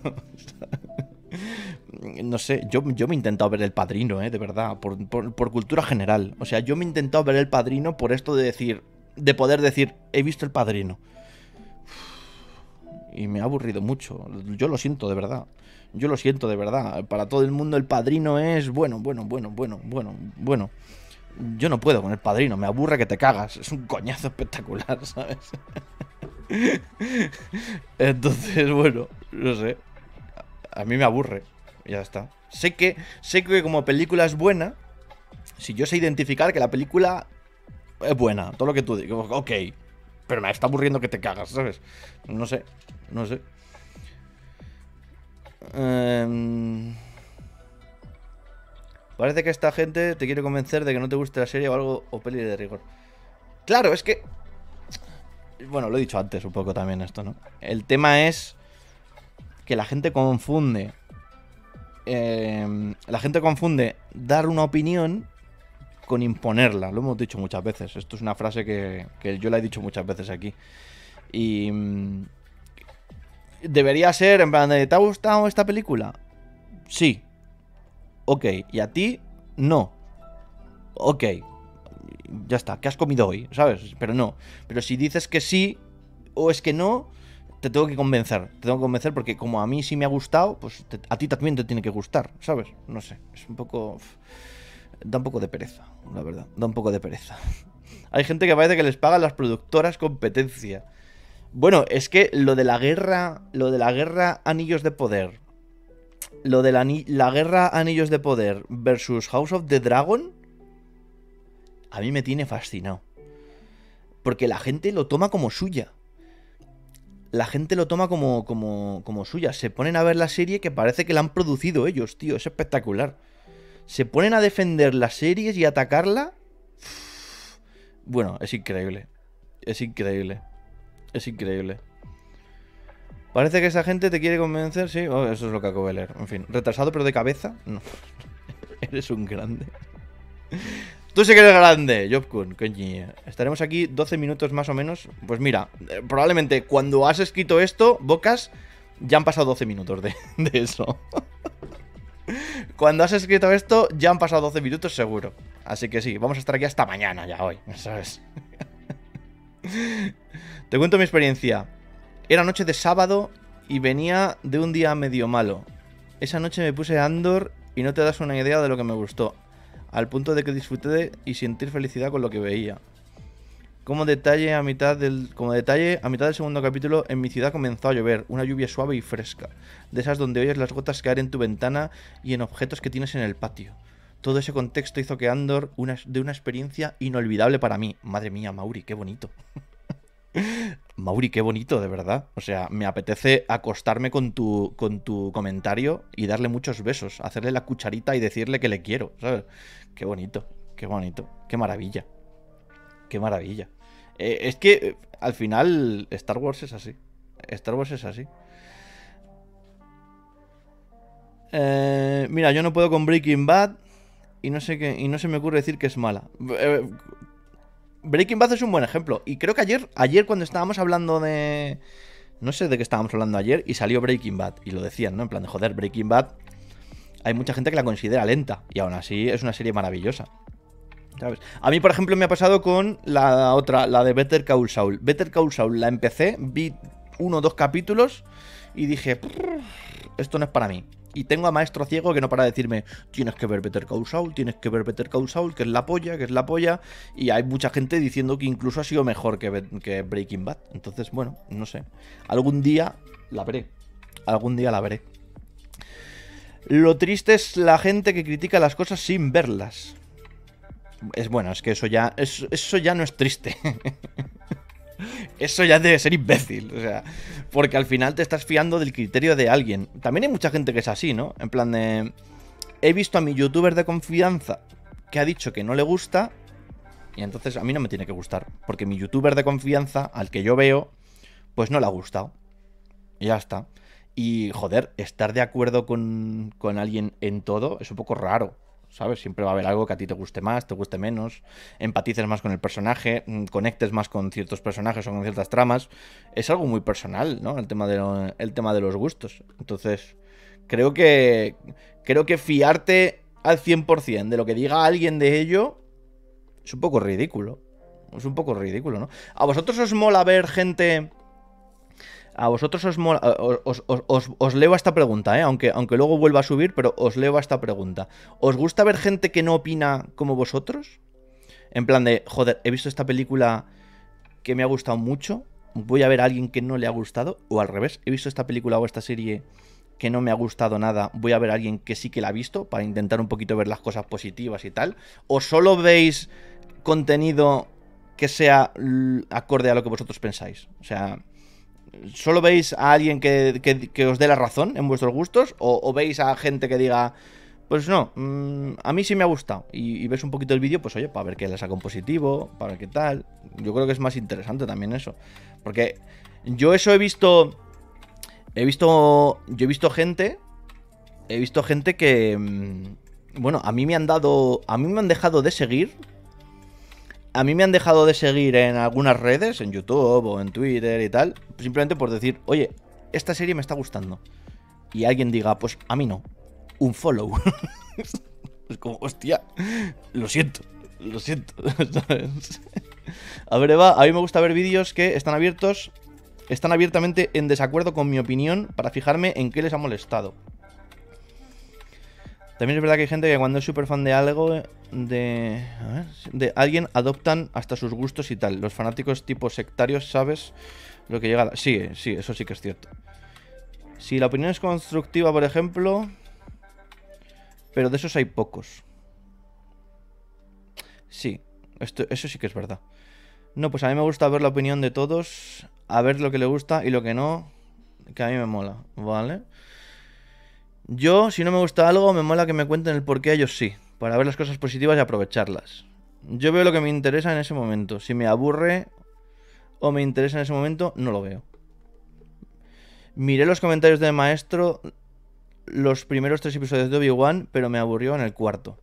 No sé, yo, yo me he intentado ver El Padrino, ¿eh? De verdad, por, por, por cultura general. O sea, yo me he intentado ver El Padrino por esto de decir, de poder decir, he visto El Padrino. Y me ha aburrido mucho. Yo lo siento, de verdad. Yo lo siento, de verdad. Para todo el mundo El Padrino es bueno, bueno, bueno, bueno, bueno, bueno. Yo no puedo con El Padrino, me aburre que te cagas. Es un coñazo espectacular, ¿sabes? Entonces, bueno, no sé. A mí me aburre. Ya está. Sé que, sé que como película es buena. Si yo sé identificar que la película es buena, todo lo que tú digas, ok. Pero me está aburriendo que te cagas, ¿sabes? No sé, no sé. Um... Parece que esta gente te quiere convencer de que no te guste la serie o algo, o peli de rigor. Claro, es que... Bueno, lo he dicho antes un poco también esto, ¿no? El tema es que la gente confunde... Eh, la gente confunde dar una opinión con imponerla. Lo hemos dicho muchas veces. Esto es una frase que, que yo la he dicho muchas veces aquí. Y... Debería ser en plan de, ¿te ha gustado esta película? Sí. Ok, y a ti, no. Ok, ya está, ¿qué has comido hoy? ¿Sabes? Pero no. Pero si dices que sí o es que no, te tengo que convencer. Te tengo que convencer porque como a mí sí me ha gustado, pues te, a ti también te tiene que gustar, ¿sabes? No sé, es un poco... Da un poco de pereza, la verdad. Da un poco de pereza. Hay gente que parece que les pagan las productoras competencia. Bueno, es que lo de la guerra... Lo de la guerra Anillos de Poder... Lo de la, la guerra Anillos de Poder versus House of the Dragon, a mí me tiene fascinado. Porque la gente lo toma como suya. La gente lo toma como, como, como suya. Se ponen a ver la serie que parece que la han producido ellos, tío. Es espectacular. Se ponen a defender las series y a atacarla. Bueno, es increíble. Es increíble. Es increíble. Parece que esa gente te quiere convencer, sí. Oh, eso es lo que acabo de leer. En fin, retrasado pero de cabeza. No. Eres un grande. Tú sí que eres grande, Jobkun, coño. Estaremos aquí doce minutos más o menos. Pues mira, eh, probablemente cuando has escrito esto, Bocas, ya han pasado doce minutos de, de eso. Cuando has escrito esto, ya han pasado doce minutos seguro. Así que sí, vamos a estar aquí hasta mañana ya hoy, ¿sabes? Te cuento mi experiencia. Era noche de sábado y venía de un día medio malo. Esa noche me puse Andor y no te das una idea de lo que me gustó. Al punto de que disfruté de y sentir felicidad con lo que veía. Como detalle, a mitad del, como detalle, a mitad del segundo capítulo, en mi ciudad comenzó a llover. Una lluvia suave y fresca. De esas donde oyes las gotas caer en tu ventana y en objetos que tienes en el patio. Todo ese contexto hizo que Andor una, de una experiencia inolvidable para mí. Madre mía, Mauri, qué bonito. Mauri, qué bonito, de verdad. O sea, me apetece acostarme con tu, con tu comentario y darle muchos besos, hacerle la cucharita y decirle que le quiero, ¿sabes? Qué bonito, qué bonito, qué maravilla. Qué maravilla. Eh, es que eh, al final Star Wars es así. Star Wars es así. Eh, mira, yo no puedo con Breaking Bad y no sé qué, y no se me ocurre decir que es mala. Eh, Breaking Bad es un buen ejemplo. Y creo que ayer, ayer cuando estábamos hablando de... No sé de qué estábamos hablando ayer y salió Breaking Bad. Y lo decían, ¿no? En plan de, joder, Breaking Bad... Hay mucha gente que la considera lenta. Y aún así es una serie maravillosa. ¿Sabes? A mí, por ejemplo, me ha pasado con la otra, la de Better Call Saul. Better Call Saul la empecé, vi uno o dos capítulos y dije, esto no es para mí. Y tengo a Maestro Ciego que no para de decirme, tienes que ver Better Call Saul, tienes que ver Better Call Saul, que es la polla, que es la polla. Y hay mucha gente diciendo que incluso ha sido mejor que, que Breaking Bad. Entonces, bueno, no sé. Algún día la veré. Algún día la veré. Lo triste es la gente que critica las cosas sin verlas. Es bueno, es que eso ya, es, eso ya no es triste. Eso ya debe ser imbécil, o sea, porque al final te estás fiando del criterio de alguien. También hay mucha gente que es así, ¿no? En plan de... He visto a mi youtuber de confianza que ha dicho que no le gusta Y entonces a mí no me tiene que gustar. Porque mi youtuber de confianza, al que yo veo, pues no le ha gustado. Y ya está. Y, joder, estar de acuerdo con, con alguien en todo es un poco raro, ¿sabes? Siempre va a haber algo que a ti te guste más, te guste menos, empatices más con el personaje, conectes más con ciertos personajes o con ciertas tramas. Es algo muy personal, ¿no? El tema de, lo, el tema de los gustos. Entonces, creo que, creo que fiarte al cien por cien de lo que diga alguien de ello es un poco ridículo. Es un poco ridículo, ¿no? ¿A vosotros os mola ver gente... A vosotros os, mola, os, os, os, os leo esta pregunta, ¿eh? aunque, aunque luego vuelva a subir, pero os leo esta pregunta. ¿Os gusta ver gente que no opina como vosotros? En plan de, joder, he visto esta película que me ha gustado mucho, voy a ver a alguien que no le ha gustado, o al revés, he visto esta película o esta serie que no me ha gustado nada, voy a ver a alguien que sí que la ha visto, para intentar un poquito ver las cosas positivas y tal. ¿O solo veis contenido que sea acorde a lo que vosotros pensáis? O sea... ¿Solo veis a alguien que, que, que os dé la razón en vuestros gustos? ¿O, o veis a gente que diga, pues no, mmm, a mí sí me ha gustado? Y, y ves un poquito el vídeo, pues oye, para ver qué le saca un positivo, para ver qué tal. Yo creo que es más interesante también eso. Porque yo eso he visto... He visto... Yo he visto gente... He visto gente que... Mmm, bueno, a mí me han dado... A mí me han dejado de seguir... A mí me han dejado de seguir en algunas redes, en YouTube o en Twitter y tal, simplemente por decir, oye, esta serie me está gustando. Y alguien diga, pues a mí no, un follow. Es como, hostia, lo siento, lo siento. A ver, Eva, a mí me gusta ver vídeos que están abiertos, están abiertamente en desacuerdo con mi opinión para fijarme en qué les ha molestado. También es verdad que hay gente que cuando es súper fan de algo, de, a ver, de alguien, adoptan hasta sus gustos y tal. Los fanáticos tipo sectarios, ¿sabes? Lo que llega a la... Sí, sí, eso sí que es cierto. Si la opinión es constructiva, por ejemplo... Pero de esos hay pocos. Sí, esto, eso sí que es verdad. No, pues a mí me gusta ver la opinión de todos, a ver lo que le gusta y lo que no, que a mí me mola, ¿vale? Yo, si no me gusta algo, me mola que me cuenten el porqué, ellos sí, para ver las cosas positivas y aprovecharlas. Yo veo lo que me interesa en ese momento. Si me aburre o me interesa en ese momento, no lo veo. Miré los comentarios del maestro los primeros tres episodios de Obi-Wan, pero me aburrió en el cuarto.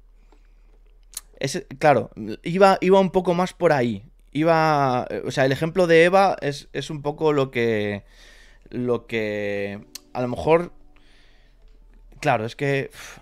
Ese, claro, iba, iba un poco más por ahí. Iba, o sea, el ejemplo de Eva es, es un poco lo que, lo que, a lo mejor... Claro, es que... Uf,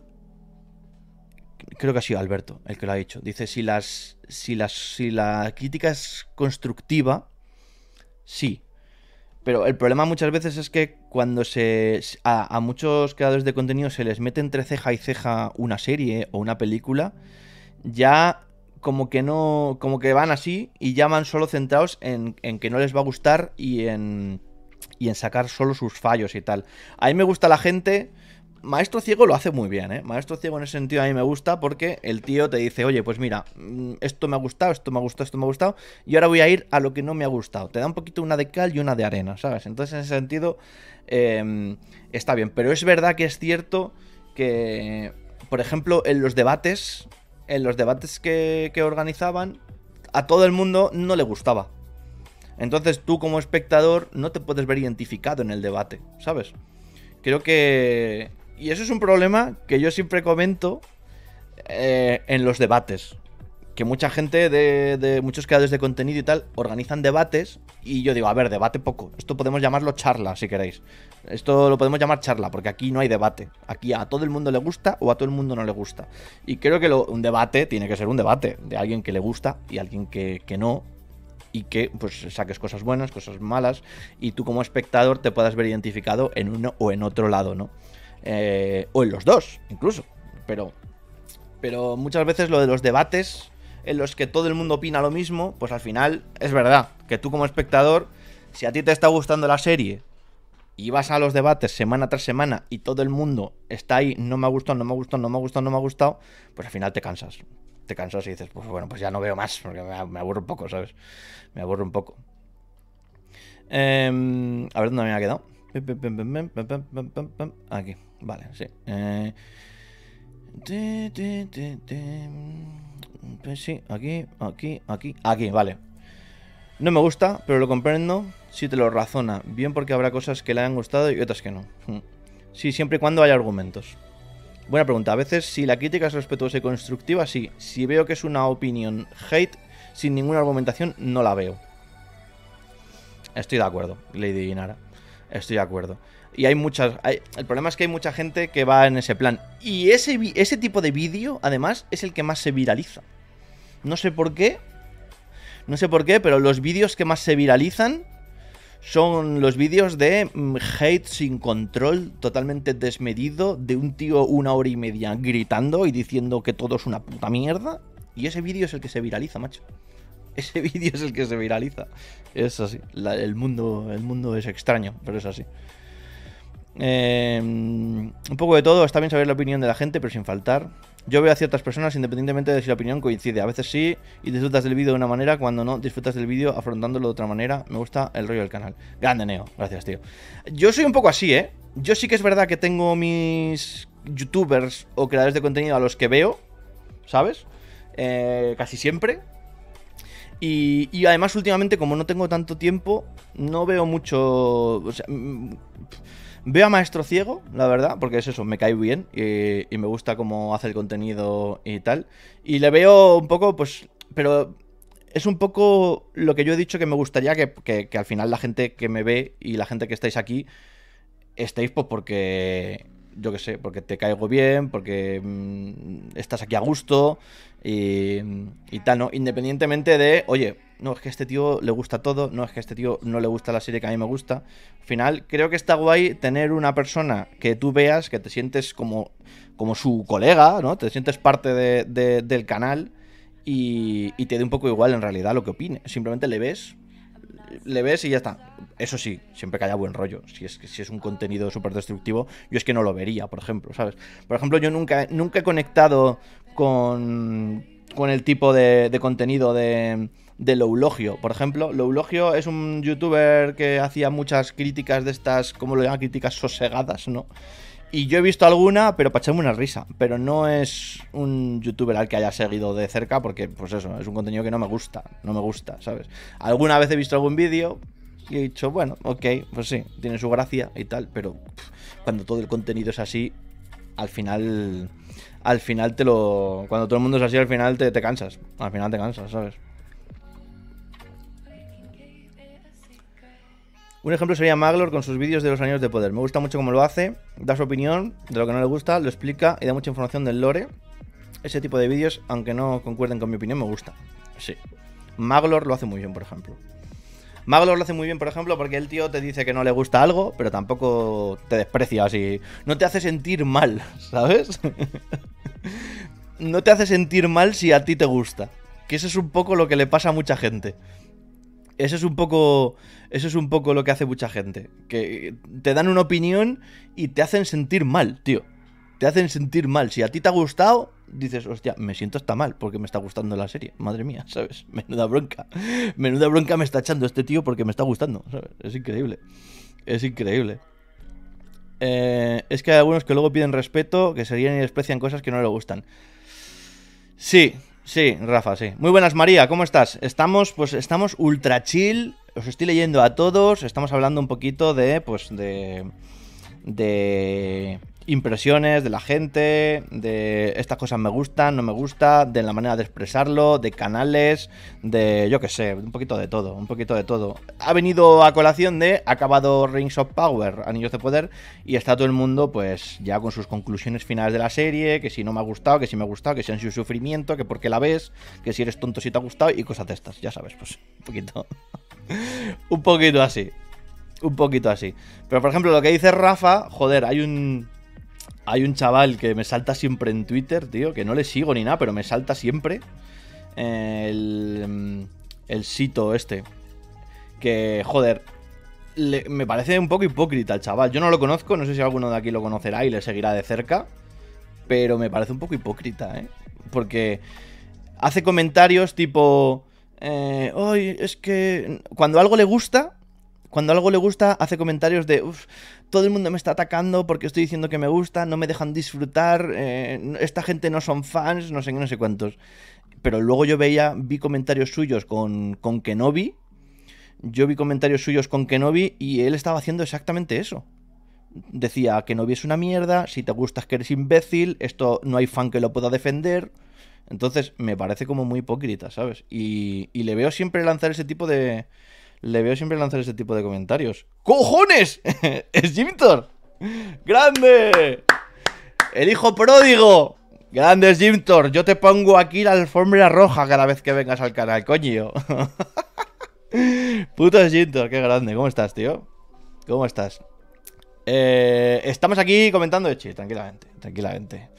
creo que ha sido Alberto el que lo ha dicho. Dice, si las, si las, si la crítica es constructiva, sí. Pero el problema muchas veces es que cuando se a, a muchos creadores de contenido se les mete entre ceja y ceja una serie o una película, ya como que no, como que van así y ya van solo centrados en, en que no les va a gustar y en, y en sacar solo sus fallos y tal. A mí me gusta la gente... Maestro Ciego lo hace muy bien, ¿eh? Maestro Ciego en ese sentido a mí me gusta porque el tío te dice, oye, pues mira, esto me ha gustado, esto me ha gustado, esto me ha gustado, y ahora voy a ir a lo que no me ha gustado. Te da un poquito una de cal y una de arena, ¿sabes? Entonces en ese sentido eh, está bien. Pero es verdad que es cierto que, por ejemplo, en los debates, en los debates que, que organizaban, a todo el mundo no le gustaba. Entonces tú como espectador no te puedes ver identificado en el debate, ¿sabes? Creo que... Y eso es un problema que yo siempre comento eh, en los debates. Que mucha gente de, de muchos creadores de contenido y tal organizan debates y yo digo, a ver, debate poco. Esto podemos llamarlo charla, si queréis. Esto lo podemos llamar charla, porque aquí no hay debate. Aquí a todo el mundo le gusta o a todo el mundo no le gusta. Y creo que lo, un debate tiene que ser un debate de alguien que le gusta y alguien que, que no. Y que pues saques cosas buenas, cosas malas, y tú como espectador te puedas ver identificado en uno o en otro lado, ¿no? Eh, o en los dos, incluso. Pero, pero muchas veces lo de los debates en los que todo el mundo opina lo mismo, pues al final es verdad que tú como espectador, si a ti te está gustando la serie y vas a los debates semana tras semana y todo el mundo está ahí, no me ha gustado, no me ha gustado, no me ha gustado, no me ha gustado, pues al final te cansas. Te cansas y dices, pues bueno, pues ya no veo más, porque me aburro un poco, ¿sabes? Me aburro un poco. Eh, a ver dónde me ha quedado. Aquí, vale, sí. Eh, pues sí, aquí, aquí, aquí, aquí, vale. No me gusta, pero lo comprendo si te lo razona. Bien porque habrá cosas que le hayan gustado y otras que no. Sí, siempre y cuando haya argumentos. Buena pregunta. A veces, si la crítica es respetuosa y constructiva, sí. Si veo que es una opinión hate, sin ninguna argumentación, no la veo. Estoy de acuerdo, Lady Guinara. Estoy de acuerdo. Y hay muchas... Hay, el problema es que hay mucha gente que va en ese plan. Y ese, ese tipo de vídeo, además, es el que más se viraliza. No sé por qué. No sé por qué, pero los vídeos que más se viralizan son los vídeos de mm, hate sin control, totalmente desmedido, de un tío una hora y media gritando y diciendo que todo es una puta mierda. Y ese vídeo es el que se viraliza, macho. Ese vídeo es el que se viraliza. Es así. La, el, mundo, el mundo es extraño, pero es así. Eh, un poco de todo. Está bien saber la opinión de la gente, pero sin faltar. Yo veo a ciertas personas independientemente de si la opinión coincide. A veces sí, y disfrutas del vídeo de una manera. Cuando no, disfrutas del vídeo afrontándolo de otra manera. Me gusta el rollo del canal. Grande, Neo. Gracias, tío. Yo soy un poco así, ¿eh? Yo sí que es verdad que tengo mis youtubers o creadores de contenido a los que veo, ¿sabes? Eh, casi siempre. Y, y además últimamente, como no tengo tanto tiempo, no veo mucho... O sea, veo a Maestro Ciego, la verdad, porque es eso, me cae bien y, y me gusta cómo hace el contenido y tal. Y le veo un poco, pues... Pero es un poco lo que yo he dicho que me gustaría que, que, que al final la gente que me ve y la gente que estáis aquí estéis pues porque... Yo qué sé, porque te caigo bien, porque mmm, estás aquí a gusto y, y tal, ¿no? Independientemente de, oye, no, es que a este tío le gusta todo, no, es que a este tío no le gusta la serie que a mí me gusta. Al final, creo que está guay tener una persona que tú veas, que te sientes como, como su colega, ¿no? Te sientes parte de, de, del canal y, y te dé un poco igual en realidad lo que opine. Simplemente le ves... Le ves y ya está. Eso sí, siempre que haya buen rollo. Si es, si es un contenido súper destructivo, yo es que no lo vería, por ejemplo, ¿sabes? Por ejemplo, yo nunca, nunca he conectado con, con el tipo de, de contenido de, de Loulogio. Por ejemplo, Loulogio es un youtuber que hacía muchas críticas de estas, ¿cómo lo llaman? Críticas sosegadas, ¿no? Y yo he visto alguna, pero para echarme una risa. Pero no es un youtuber al que haya seguido de cerca, porque, pues eso, es un contenido que no me gusta. No me gusta, ¿sabes? Alguna vez he visto algún vídeo y he dicho, bueno, ok, pues sí, tiene su gracia y tal. Pero pff, cuando todo el contenido es así, al final... Al final te lo... Cuando todo el mundo es así, al final te, te cansas. Al final te cansas, ¿sabes? Un ejemplo sería Maglor con sus vídeos de los años de poder. Me gusta mucho cómo lo hace, da su opinión de lo que no le gusta, lo explica y da mucha información del lore. Ese tipo de vídeos, aunque no concuerden con mi opinión, me gusta. Sí. Maglor lo hace muy bien, por ejemplo. Maglor lo hace muy bien, por ejemplo, porque el tío te dice que no le gusta algo, pero tampoco te desprecia así. No te hace sentir mal, ¿sabes? No te hace sentir mal si a ti te gusta. Que eso es un poco lo que le pasa a mucha gente. Eso es un poco... Eso es un poco lo que hace mucha gente. Que te dan una opinión y te hacen sentir mal, tío. Te hacen sentir mal. Si a ti te ha gustado, dices, hostia, me siento hasta mal porque me está gustando la serie. Madre mía, ¿sabes? Menuda bronca. Menuda bronca me está echando este tío porque me está gustando, ¿sabes? Es increíble. Es increíble. Eh, es que hay algunos que luego piden respeto, que se ríen y desprecian cosas que no les gustan. Sí, sí, Rafa, sí. Muy buenas, María, ¿cómo estás? Estamos, pues, estamos ultra chill. Os estoy leyendo a todos. Estamos hablando un poquito de, pues, de... De... impresiones de la gente, de estas cosas me gustan, no me gusta, de la manera de expresarlo, de canales, de yo qué sé, un poquito de todo, un poquito de todo. Ha venido a colación de, ha acabado Rings of Power, Anillos de Poder, y está todo el mundo pues ya con sus conclusiones finales de la serie, que si no me ha gustado, que si me ha gustado, que si han sido sufrimiento, que por qué la ves, que si eres tonto si te ha gustado y cosas de estas, ya sabes, pues un poquito, un poquito así, un poquito así. Pero por ejemplo lo que dice Rafa, joder, hay un... Hay un chaval que me salta siempre en Twitter, tío, que no le sigo ni nada, pero me salta siempre. El, el Sito este. Que, joder, le, me parece un poco hipócrita el chaval. Yo no lo conozco, no sé si alguno de aquí lo conocerá y le seguirá de cerca. Pero me parece un poco hipócrita, ¿eh? Porque hace comentarios tipo... Eh, Ay, es que cuando algo le gusta... cuando algo le gusta, hace comentarios de uff, todo el mundo me está atacando porque estoy diciendo que me gusta, no me dejan disfrutar, eh, esta gente no son fans, no sé qué, no sé cuántos. Pero luego yo veía, vi comentarios suyos con, con Kenobi, yo vi comentarios suyos con Kenobi y él estaba haciendo exactamente eso. Decía, Kenobi es una mierda, si te gusta es que eres imbécil, esto no hay fan que lo pueda defender. Entonces me parece como muy hipócrita, ¿sabes? Y, y le veo siempre lanzar ese tipo de... Le veo siempre lanzar ese tipo de comentarios. ¡Cojones! ¡Es Jimtor! ¡Grande! ¡El hijo pródigo! ¡Grande es Jimtor! Yo te pongo aquí la alfombra roja cada vez que vengas al canal, coño. Puto Jimtor, qué grande. ¿Cómo estás, tío? ¿Cómo estás? Eh, estamos aquí comentando Echi, tranquilamente, tranquilamente.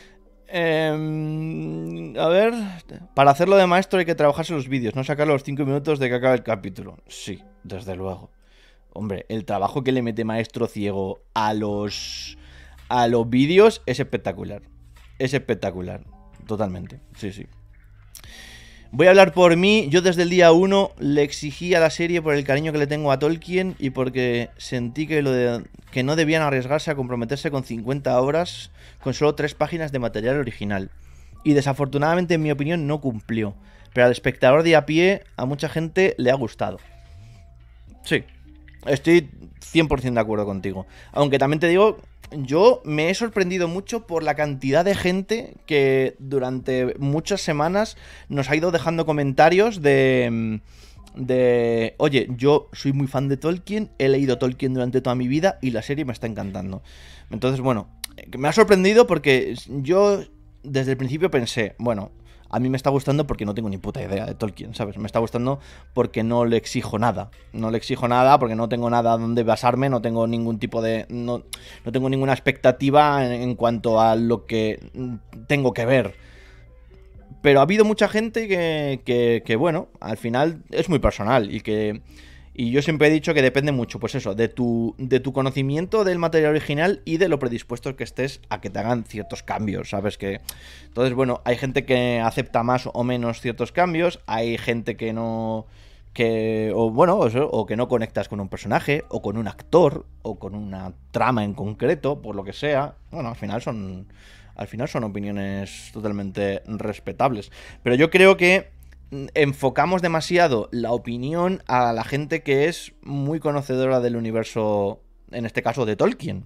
Eh, a ver, para hacerlo de maestro hay que trabajarse los vídeos, no sacar los cinco minutos de que acabe el capítulo. Sí, desde luego. Hombre, el trabajo que le mete maestro ciego a los a los vídeos es espectacular. Es espectacular, totalmente. Sí, sí. Voy a hablar por mí. Yo desde el día uno le exigí a la serie por el cariño que le tengo a Tolkien y porque sentí que, lo de, que no debían arriesgarse a comprometerse con cincuenta obras con solo tres páginas de material original. Y desafortunadamente, en mi opinión, no cumplió. Pero al espectador de a pie, a mucha gente le ha gustado. Sí, estoy cien por ciento de acuerdo contigo. Aunque también te digo, yo me he sorprendido mucho por la cantidad de gente que durante muchas semanas nos ha ido dejando comentarios de... de oye, yo soy muy fan de Tolkien, he leído Tolkien durante toda mi vida y la serie me está encantando. Entonces, bueno, me ha sorprendido porque yo desde el principio pensé, bueno, a mí me está gustando porque no tengo ni puta idea de Tolkien, ¿sabes? Me está gustando porque no le exijo nada. No le exijo nada porque no tengo nada donde basarme, no tengo ningún tipo de... No, no tengo ninguna expectativa en, en cuanto a lo que tengo que ver. Pero ha habido mucha gente que, que, que, bueno, al final es muy personal y que... Y yo siempre he dicho que depende mucho, pues eso, de tu, de tu conocimiento del material original y de lo predispuesto que estés a que te hagan ciertos cambios, ¿sabes? Que entonces, bueno, hay gente que acepta más o menos ciertos cambios, hay gente que no... que o bueno, o, o que no conectas con un personaje, o con un actor, o con una trama en concreto, por lo que sea. Bueno, al final son... Al final son opiniones totalmente respetables. Pero yo creo que enfocamos demasiado la opinión a la gente que es muy conocedora del universo, en este caso de Tolkien.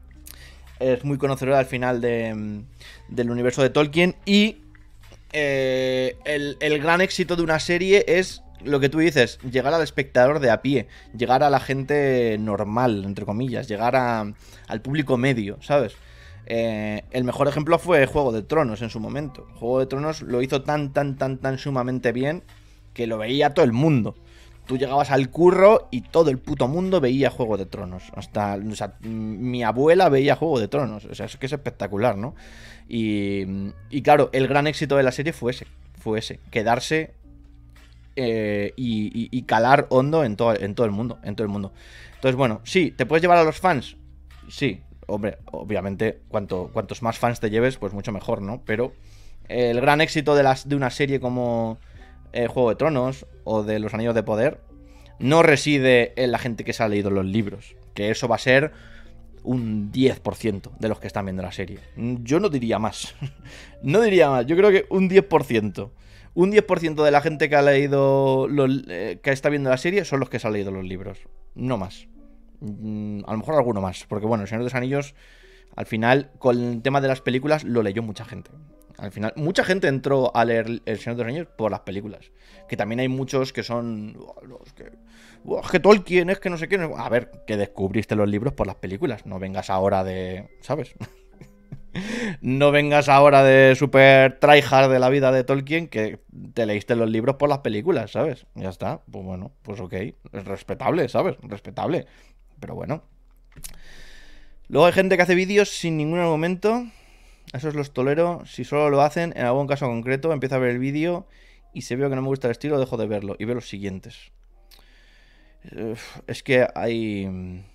Es muy conocedora al final de, del universo de Tolkien y eh, el, el gran éxito de una serie es lo que tú dices, llegar al espectador de a pie, llegar a la gente normal, entre comillas, llegar a, al público medio, ¿sabes? Eh, el mejor ejemplo fue Juego de Tronos en su momento. Juego de Tronos lo hizo tan, tan, tan, tan sumamente bien que lo veía todo el mundo. Tú llegabas al curro y todo el puto mundo veía Juego de Tronos. Hasta, o sea, mi abuela veía Juego de Tronos. O sea, es que es espectacular, ¿no? Y, y claro, el gran éxito de la serie fue ese. Fue ese. Quedarse eh, y, y, y calar hondo en todo, en todo el mundo. En todo el mundo. Entonces, bueno, sí, ¿te puedes llevar a los fans? Sí. Hombre, obviamente, cuanto, cuantos más fans te lleves, pues mucho mejor, ¿no? Pero el gran éxito de, las, de una serie como eh, Juego de Tronos o de Los Anillos de Poder no reside en la gente que se ha leído los libros. Que eso va a ser un diez por ciento de los que están viendo la serie. Yo no diría más. No diría más. Yo creo que un diez por ciento. Un diez por ciento de la gente que ha leído los, eh, que está viendo la serie son los que se han leído los libros. No más. A lo mejor alguno más, porque bueno, El Señor de los Anillos, al final, con el tema de las películas, lo leyó mucha gente. Al final, mucha gente entró a leer El Señor de los Anillos por las películas. Que también hay muchos que son... Oh, es que, oh, es que Tolkien, es que no sé qué... A ver, que descubriste los libros por las películas. No vengas ahora de... ¿Sabes? No vengas ahora de super tryhard de la vida de Tolkien, que te leíste los libros por las películas, ¿sabes? Ya está, pues bueno, pues ok. Es respetable, ¿sabes? Respetable. Pero bueno. Luego hay gente que hace vídeos sin ningún argumento. Esos los tolero. Si solo lo hacen, en algún caso concreto, empiezo a ver el vídeo y si veo que no me gusta el estilo, dejo de verlo y veo los siguientes. Uf, es que hay...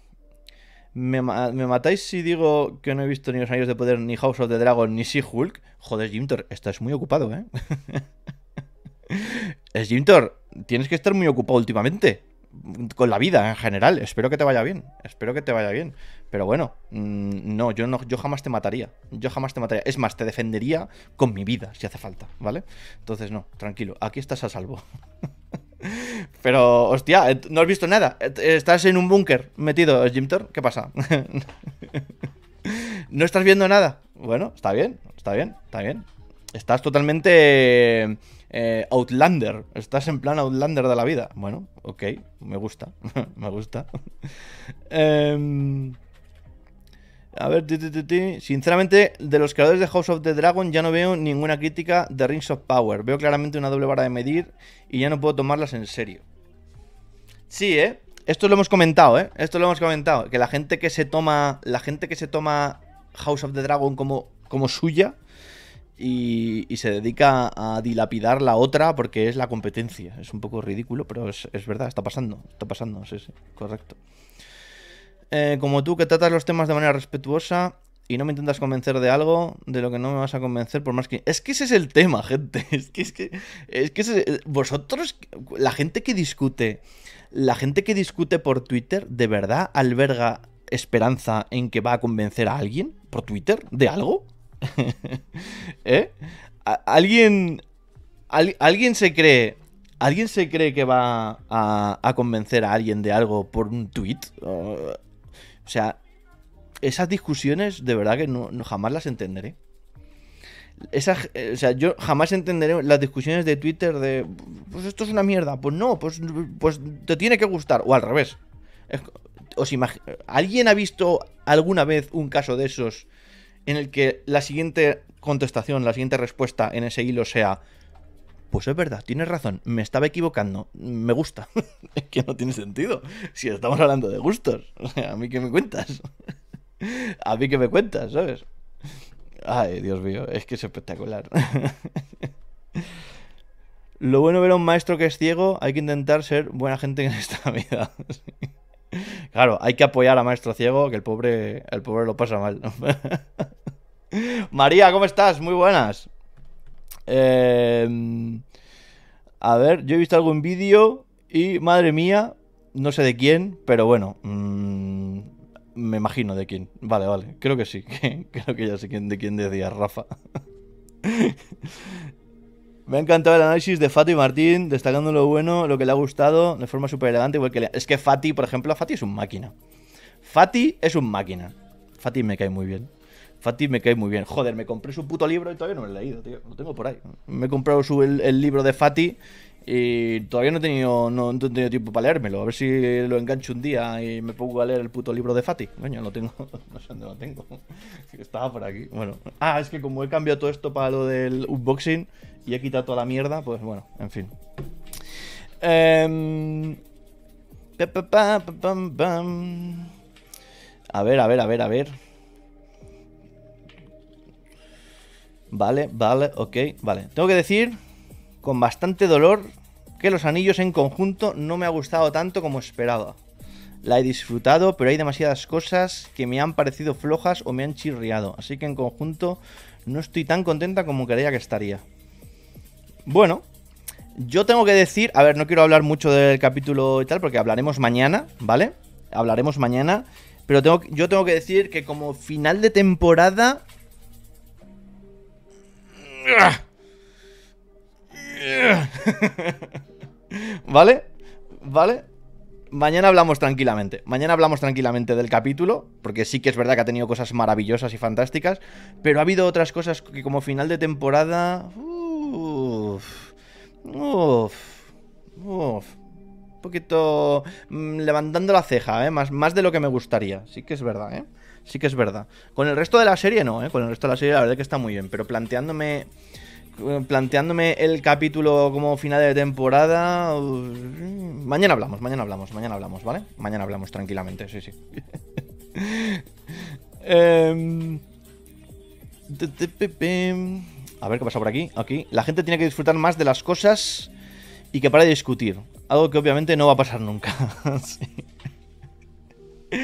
¿Me, ¿Me matáis si digo que no he visto ni Los Anillos de Poder, ni House of the Dragon, ni She-Hulk? Joder, Jimtor, estás muy ocupado, ¿eh? Es Jimtor, tienes que estar muy ocupado últimamente. con la vida en general. Espero que te vaya bien. Espero que te vaya bien. Pero bueno, mmm, no, yo no, yo jamás te mataría. Yo jamás te mataría. Es más, te defendería con mi vida, si hace falta, ¿vale? Entonces, no, tranquilo, aquí estás a salvo. Pero, hostia, no has visto nada. Estás en un búnker metido, Jimtor. ¿Qué pasa? ¿No estás viendo nada? Bueno, está bien, está bien, está bien. Estás totalmente eh, Outlander. Estás en plan Outlander de la vida. Bueno, ok, me gusta. Me gusta. eh, a ver, ti, ti, ti. Sinceramente, de los creadores de House of the Dragon ya no veo ninguna crítica de Rings of Power. Veo claramente una doble vara de medir y ya no puedo tomarlas en serio. Sí, ¿eh? Esto lo hemos comentado, ¿eh? Esto lo hemos comentado. Que la gente que se toma. La gente que se toma House of the Dragon como, como suya. Y, y se dedica a dilapidar la otra porque es la competencia. Es un poco ridículo, pero es, es verdad, está pasando. Está pasando, sí, sí, correcto. Eh, como tú, que tratas los temas de manera respetuosa y no me intentas convencer de algo de lo que no me vas a convencer por más que... Es que ese es el tema, gente. Es que es que... Es que ese... Vosotros, la gente que discute... La gente que discute por Twitter, ¿de verdad alberga esperanza en que va a convencer a alguien por Twitter de algo? ¿Eh? ¿Alguien, al, ¿Alguien se cree ¿Alguien se cree que va a, a convencer a alguien de algo por un tweet? Uh, o sea, esas discusiones de verdad que no, no jamás las entenderé. Esas, o sea, yo jamás entenderé las discusiones de Twitter de pues esto es una mierda. Pues no, pues, pues te tiene que gustar. O al revés. ¿Os imag- ¿Alguien ha visto alguna vez un caso de esos en el que la siguiente contestación, la siguiente respuesta en ese hilo sea pues es verdad, tienes razón, me estaba equivocando, me gusta? Es que no tiene sentido. Si estamos hablando de gustos. O sea, ¿a mí qué me cuentas? ¿A mí qué me cuentas, sabes? Ay, Dios mío, es que es espectacular. Lo bueno de ver a un maestro que es ciego, hay que intentar ser buena gente en esta vida. Claro, hay que apoyar a maestro ciego, que el pobre, el pobre lo pasa mal. María, ¿cómo estás? Muy buenas. Eh, a ver, yo he visto algún vídeo y, madre mía, no sé de quién, pero bueno, mmm, me imagino de quién. Vale, vale, creo que sí. Creo que ya sé quién, de quién decía, Rafa. Me ha encantado el análisis de Fati Martín, destacando lo bueno, lo que le ha gustado, de forma súper elegante, igual que le... Es que Fati, por ejemplo, Fati es un máquina. Fati es un máquina. Fati me cae muy bien. Fati me cae muy bien. Joder, me compré su puto libro y todavía no lo he leído, tío. Lo tengo por ahí. Me he comprado su, el, el libro de Fati y todavía no he, tenido, no, no he tenido tiempo para leérmelo. A ver si lo engancho un día y me pongo a leer el puto libro de Fati. Coño, lo tengo. No sé dónde lo tengo. Estaba por aquí. Bueno. Ah, es que como he cambiado todo esto para lo del unboxing y he quitado toda la mierda, pues bueno, en fin. Eh... A ver, a ver, a ver, a ver. Vale, vale, ok, vale. Tengo que decir, con bastante dolor, que los anillos en conjunto no me ha gustado tanto como esperaba. La he disfrutado, pero hay demasiadas cosas que me han parecido flojas o me han chirriado. Así que en conjunto no estoy tan contenta como creía que estaría. Bueno, yo tengo que decir... A ver, no quiero hablar mucho del capítulo y tal, porque hablaremos mañana, ¿vale? Hablaremos mañana. Pero tengo, yo tengo que decir que como final de temporada... ¿Vale? ¿Vale? Mañana hablamos tranquilamente. Mañana hablamos tranquilamente del capítulo, porque sí que es verdad que ha tenido cosas maravillosas y fantásticas, pero ha habido otras cosas que como final de temporada... Uff... Uff... Uff... Un poquito... Mmm, levantando la ceja, ¿eh? Más, más de lo que me gustaría. Sí que es verdad, ¿eh? Sí que es verdad. Con el resto de la serie no, ¿eh? Con el resto de la serie la verdad que está muy bien, pero planteándome... Planteándome el capítulo como final de temporada... Mañana hablamos, mañana hablamos, mañana hablamos, ¿vale? Mañana hablamos tranquilamente, sí, sí. eh... A ver qué pasa por aquí. Aquí. La gente tiene que disfrutar más de las cosas y que pare de discutir. Algo que obviamente no va a pasar nunca. Sí.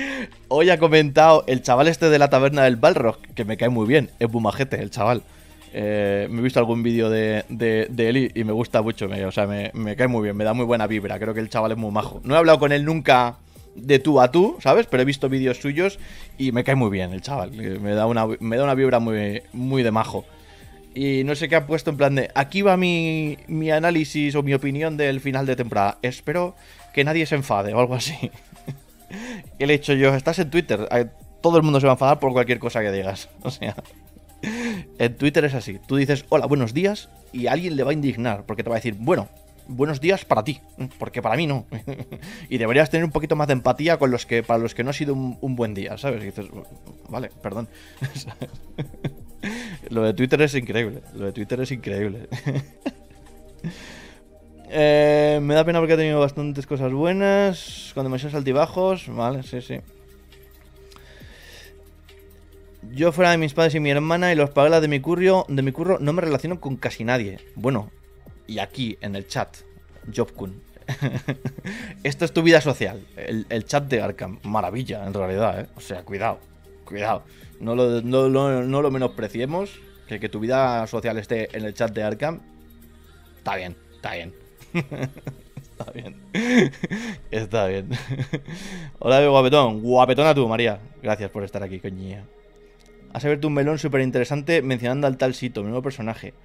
Hoy ha comentado el chaval este de la taberna del Balrog, que me cae muy bien. Es bumajete el chaval. Eh, me he visto algún vídeo de, de, de él y, y me gusta mucho. Me, o sea, me, me cae muy bien, me da muy buena vibra. Creo que el chaval es muy majo. No he hablado con él nunca de tú a tú, ¿sabes? Pero he visto vídeos suyos y me cae muy bien el chaval. Me da una, me da una vibra muy, muy de majo. Y no sé qué ha puesto en plan de... Aquí va mi, mi análisis o mi opinión del final de temporada. Espero que nadie se enfade o algo así. Y le he dicho yo, estás en Twitter. Todo el mundo se va a enfadar por cualquier cosa que digas. O sea... En Twitter es así. Tú dices, hola, buenos días, y a alguien le va a indignar. Porque te va a decir, bueno, buenos días para ti. Porque para mí no. Y deberías tener un poquito más de empatía con los que, para los que no ha sido un, un buen día, ¿sabes? Y dices, vale, perdón. Lo de Twitter es increíble. Lo de Twitter es increíble. eh, me da pena porque he tenido bastantes cosas buenas. Con demasiados altibajos. Vale, sí, sí. Yo fuera de mis padres y mi hermana y los pagalas de mi curro, de mi curro no me relaciono con casi nadie. Bueno, y aquí en el chat, Jobkun. Esto es tu vida social, el, el chat de Arkham. Maravilla, en realidad, ¿eh? O sea, cuidado, cuidado. No lo, no, no, no lo menospreciemos. Que, que tu vida social esté en el chat de Arkham. Está bien, está bien. Está bien. Está bien. Hola, guapetón. Guapetona tú, María. Gracias por estar aquí, coñía. Has abierto un melón súper interesante mencionando al tal Sito, mi nuevo personaje.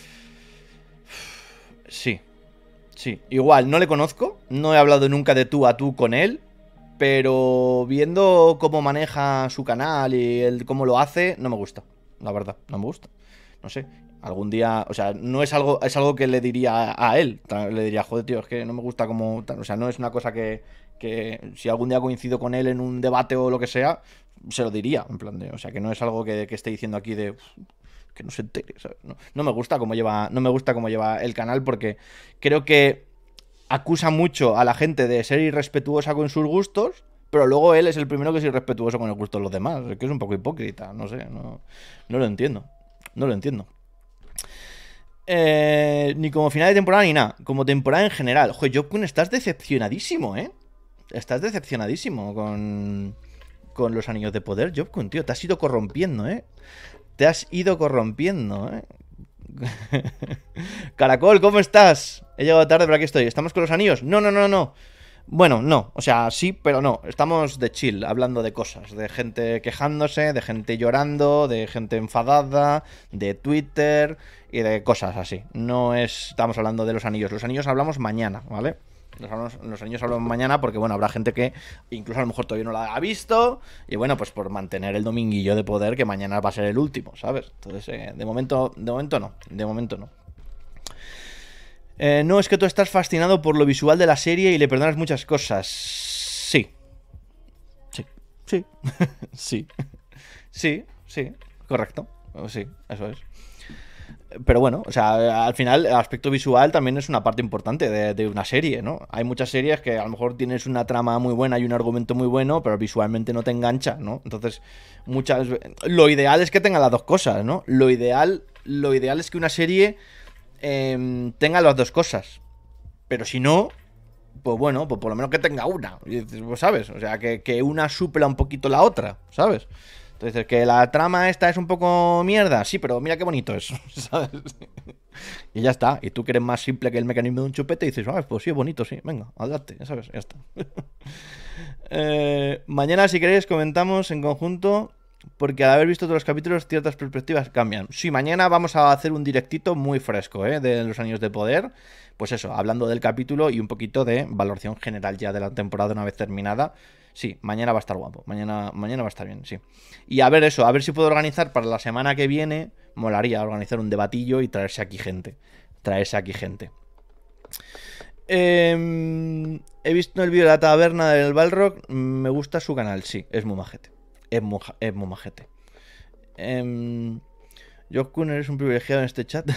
Sí, sí. Igual, no le conozco. No he hablado nunca de tú a tú con él. Pero viendo cómo maneja su canal y el, cómo lo hace, no me gusta. La verdad, no me gusta. No sé. Algún día, o sea, no es algo, es algo que le diría a él. Le diría, joder, tío, es que no me gusta como... O sea, no es una cosa que, que si algún día coincido con él en un debate o lo que sea, se lo diría, en plan de... O sea, que no es algo que, que esté diciendo aquí de... Que no se entere, ¿sabes? No, no me gusta cómo lleva, no me gusta cómo lleva el canal porque creo que acusa mucho a la gente de ser irrespetuosa con sus gustos, pero luego él es el primero que es irrespetuoso con el gusto de los demás. Es que es un poco hipócrita, no sé, no, no lo entiendo. No lo entiendo. Eh, ni como final de temporada ni nada. Como temporada en general. Joder, Jobkun, estás decepcionadísimo, ¿eh? Estás decepcionadísimo con, con los anillos de poder, Jobkun, tío. Te has ido corrompiendo, ¿eh? Te has ido corrompiendo, ¿eh? Caracol, ¿cómo estás? He llegado tarde, pero aquí estoy. ¿Estamos con los anillos? No, no, no, no. Bueno, no, o sea, sí, pero no. Estamos de chill, hablando de cosas. De gente quejándose, de gente llorando, de gente enfadada, de Twitter y de cosas así. No es... Estamos hablando de los anillos. Los anillos hablamos mañana, ¿vale? Los, hablamos, los anillos hablamos mañana porque, bueno, habrá gente que incluso a lo mejor todavía no la ha visto. Y bueno, pues por mantener el dominguillo de poder, que mañana va a ser el último, ¿sabes? Entonces, eh, de momento, de momento no. De momento no. Eh, no, es que tú estás fascinado por lo visual de la serie y le perdonas muchas cosas. Sí. Sí. Sí. Sí. Sí. Sí. Correcto. Sí, eso es. Pero bueno, o sea, al final el aspecto visual también es una parte importante de, de una serie, ¿no? Hay muchas series que a lo mejor tienes una trama muy buena y un argumento muy bueno, pero visualmente no te engancha, ¿no? Entonces, muchas... Lo ideal es que tenga las dos cosas, ¿no? Lo ideal, lo ideal es que una serie... Eh, tenga las dos cosas. Pero si no, pues bueno, pues por lo menos que tenga una, pues, ¿sabes? O sea, que, que una supla un poquito la otra, ¿sabes? Entonces, que la trama esta es un poco mierda, sí, pero mira qué bonito es, ¿sabes? Y ya está. Y tú que eres más simple que el mecanismo de un chupete y dices, ah, pues sí, es bonito, sí, venga, adelante, ¿sabes? Ya está. eh, mañana, si queréis, comentamos en conjunto... Porque al haber visto todos los capítulos, ciertas perspectivas cambian. Sí, mañana vamos a hacer un directito muy fresco, ¿eh? De los Anillos de Poder. Pues eso, hablando del capítulo y un poquito de valoración general ya de la temporada una vez terminada. Sí, mañana va a estar guapo. Mañana, mañana va a estar bien, sí. Y a ver eso, a ver si puedo organizar para la semana que viene. Molaría organizar un debatillo y traerse aquí gente. Traerse aquí gente. Eh, he visto el vídeo de la taberna del Balrog. Me gusta su canal, sí, es muy majete. Es muy, es muy majete. Eh, Jobkun, eres un privilegiado en este chat.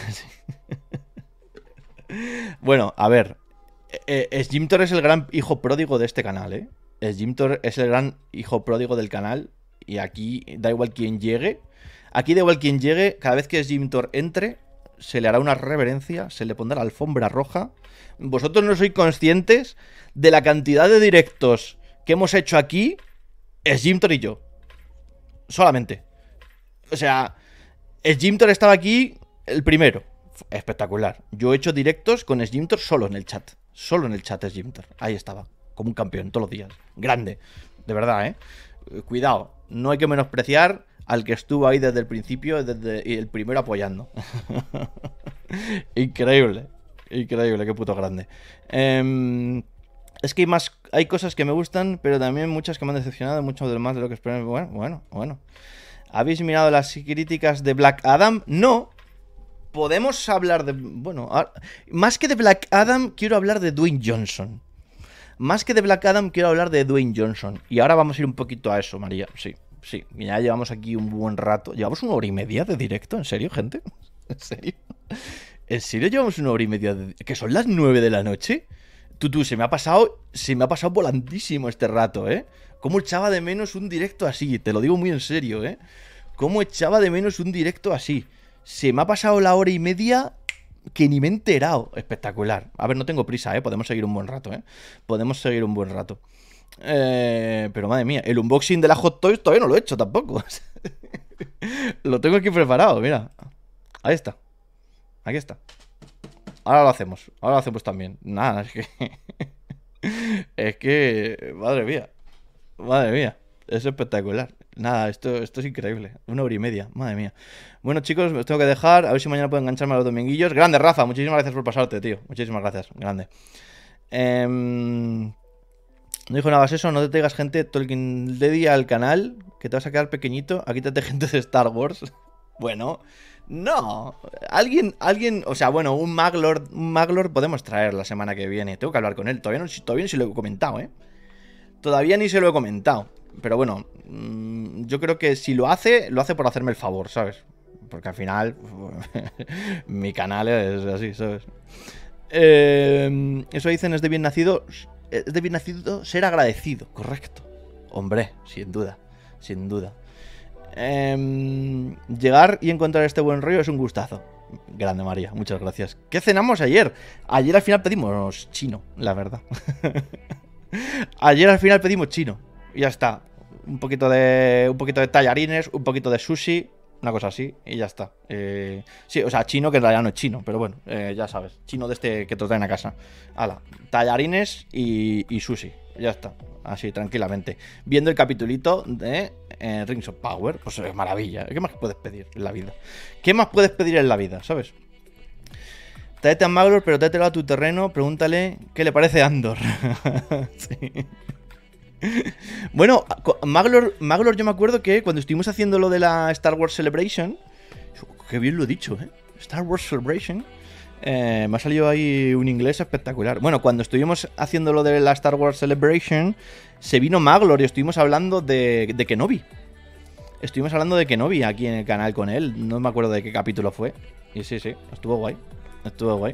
Bueno, a ver. Eh, Jimtor es el gran hijo pródigo de este canal, ¿eh? Jimtor es el gran hijo pródigo del canal. Y aquí da igual quien llegue. Aquí da igual quien llegue. Cada vez que Jimtor entre, se le hará una reverencia. Se le pondrá la alfombra roja. Vosotros no sois conscientes de la cantidad de directos que hemos hecho aquí. Es Jimtor y yo. Solamente. O sea, el Jimtor estaba aquí El primero, espectacular. Yo he hecho directos con Sgimtor solo en el chat. Solo en el chat Sgimtor. Ahí estaba, como un campeón, todos los días. Grande, de verdad, ¿eh? Cuidado, no hay que menospreciar al que estuvo ahí desde el principio, desde el primero apoyando. Increíble, increíble, qué puto grande. Eh, es que hay más, hay cosas que me gustan, pero también muchas que me han decepcionado, mucho de más de lo que esperaba. Bueno, bueno, bueno. ¿Habéis mirado las críticas de Black Adam? No. Podemos hablar de... Bueno, más que de Black Adam, quiero hablar de Dwayne Johnson. Más que de Black Adam, quiero hablar de Dwayne Johnson. Y ahora vamos a ir un poquito a eso, María. Sí, sí. Ya llevamos aquí un buen rato. ¿Llevamos una hora y media de directo? ¿En serio, gente? ¿En serio? ¿En serio llevamos una hora y media de... ¿Que son las nueve de la noche? Tú, tú, se me ha pasado... Se me ha pasado volantísimo este rato, ¿eh? ¿Cómo echaba de menos un directo así? Te lo digo muy en serio, ¿eh? ¿Cómo echaba de menos un directo así? Se me ha pasado la hora y media... que ni me he enterado. Espectacular. A ver, no tengo prisa, ¿eh? Podemos seguir un buen rato, ¿eh? Podemos seguir un buen rato. Eh, pero madre mía, el unboxing de la Hot Toys todavía no lo he hecho tampoco. Lo tengo aquí preparado, mira. Ahí está. Aquí está. Ahora lo hacemos. Ahora lo hacemos también. Nada, es que... es que... Madre mía. Madre mía. Es espectacular. Nada, esto, esto es increíble. Una hora y media, madre mía. Bueno, chicos, os tengo que dejar. A ver si mañana puedo engancharme a los dominguillos. Grande, Rafa, muchísimas gracias por pasarte, tío. Muchísimas gracias, grande. Eh, no dijo nada más eso, no te traigas gente Tolkien Lady al canal, que te vas a quedar pequeñito. Aquí te gente de Star Wars. Bueno, no. Alguien, alguien, o sea, bueno, un Maglord, un Maglord podemos traer la semana que viene. Tengo que hablar con él. Todavía no, todavía ni se lo he comentado, ¿eh? Todavía ni se lo he comentado. Pero bueno, mmm, yo creo que si lo hace, lo hace por hacerme el favor, ¿sabes? Porque al final, mi canal es así, ¿sabes? Eh, eso dicen, es de bien nacido, es de bien nacido ser agradecido, correcto. Hombre, sin duda, sin duda. Eh, llegar y encontrar este buen rollo es un gustazo. Grande, María, muchas gracias. ¿Qué cenamos ayer? Ayer al final pedimos chino, la verdad. Ayer al final pedimos chino. Y ya está. Un poquito de. Un poquito de tallarines, un poquito de sushi. Una cosa así. Y ya está. Eh, sí, o sea, chino, que en realidad no es chino. Pero bueno, eh, ya sabes. Chino de este que te traen a casa. Hala. Tallarines y, y sushi. Ya está. Así, tranquilamente. Viendo el capitulito de eh, Rings of Power. Pues es maravilla. ¿Qué más puedes pedir en la vida? ¿Qué más puedes pedir en la vida? ¿Sabes? Tráete a Maglor, pero tráetelo a tu terreno. Pregúntale qué le parece Andor. Sí. Bueno, Maglor, Maglor, yo me acuerdo que cuando estuvimos haciendo lo de la Star Wars Celebration, qué bien lo he dicho, ¿eh? Star Wars Celebration, eh, me ha salido ahí un inglés espectacular. Bueno, cuando estuvimos haciendo lo de la Star Wars Celebration, se vino Maglor y estuvimos hablando de, de Kenobi. Estuvimos hablando de Kenobi aquí en el canal con él, no me acuerdo de qué capítulo fue. Y sí, sí, estuvo guay, estuvo guay.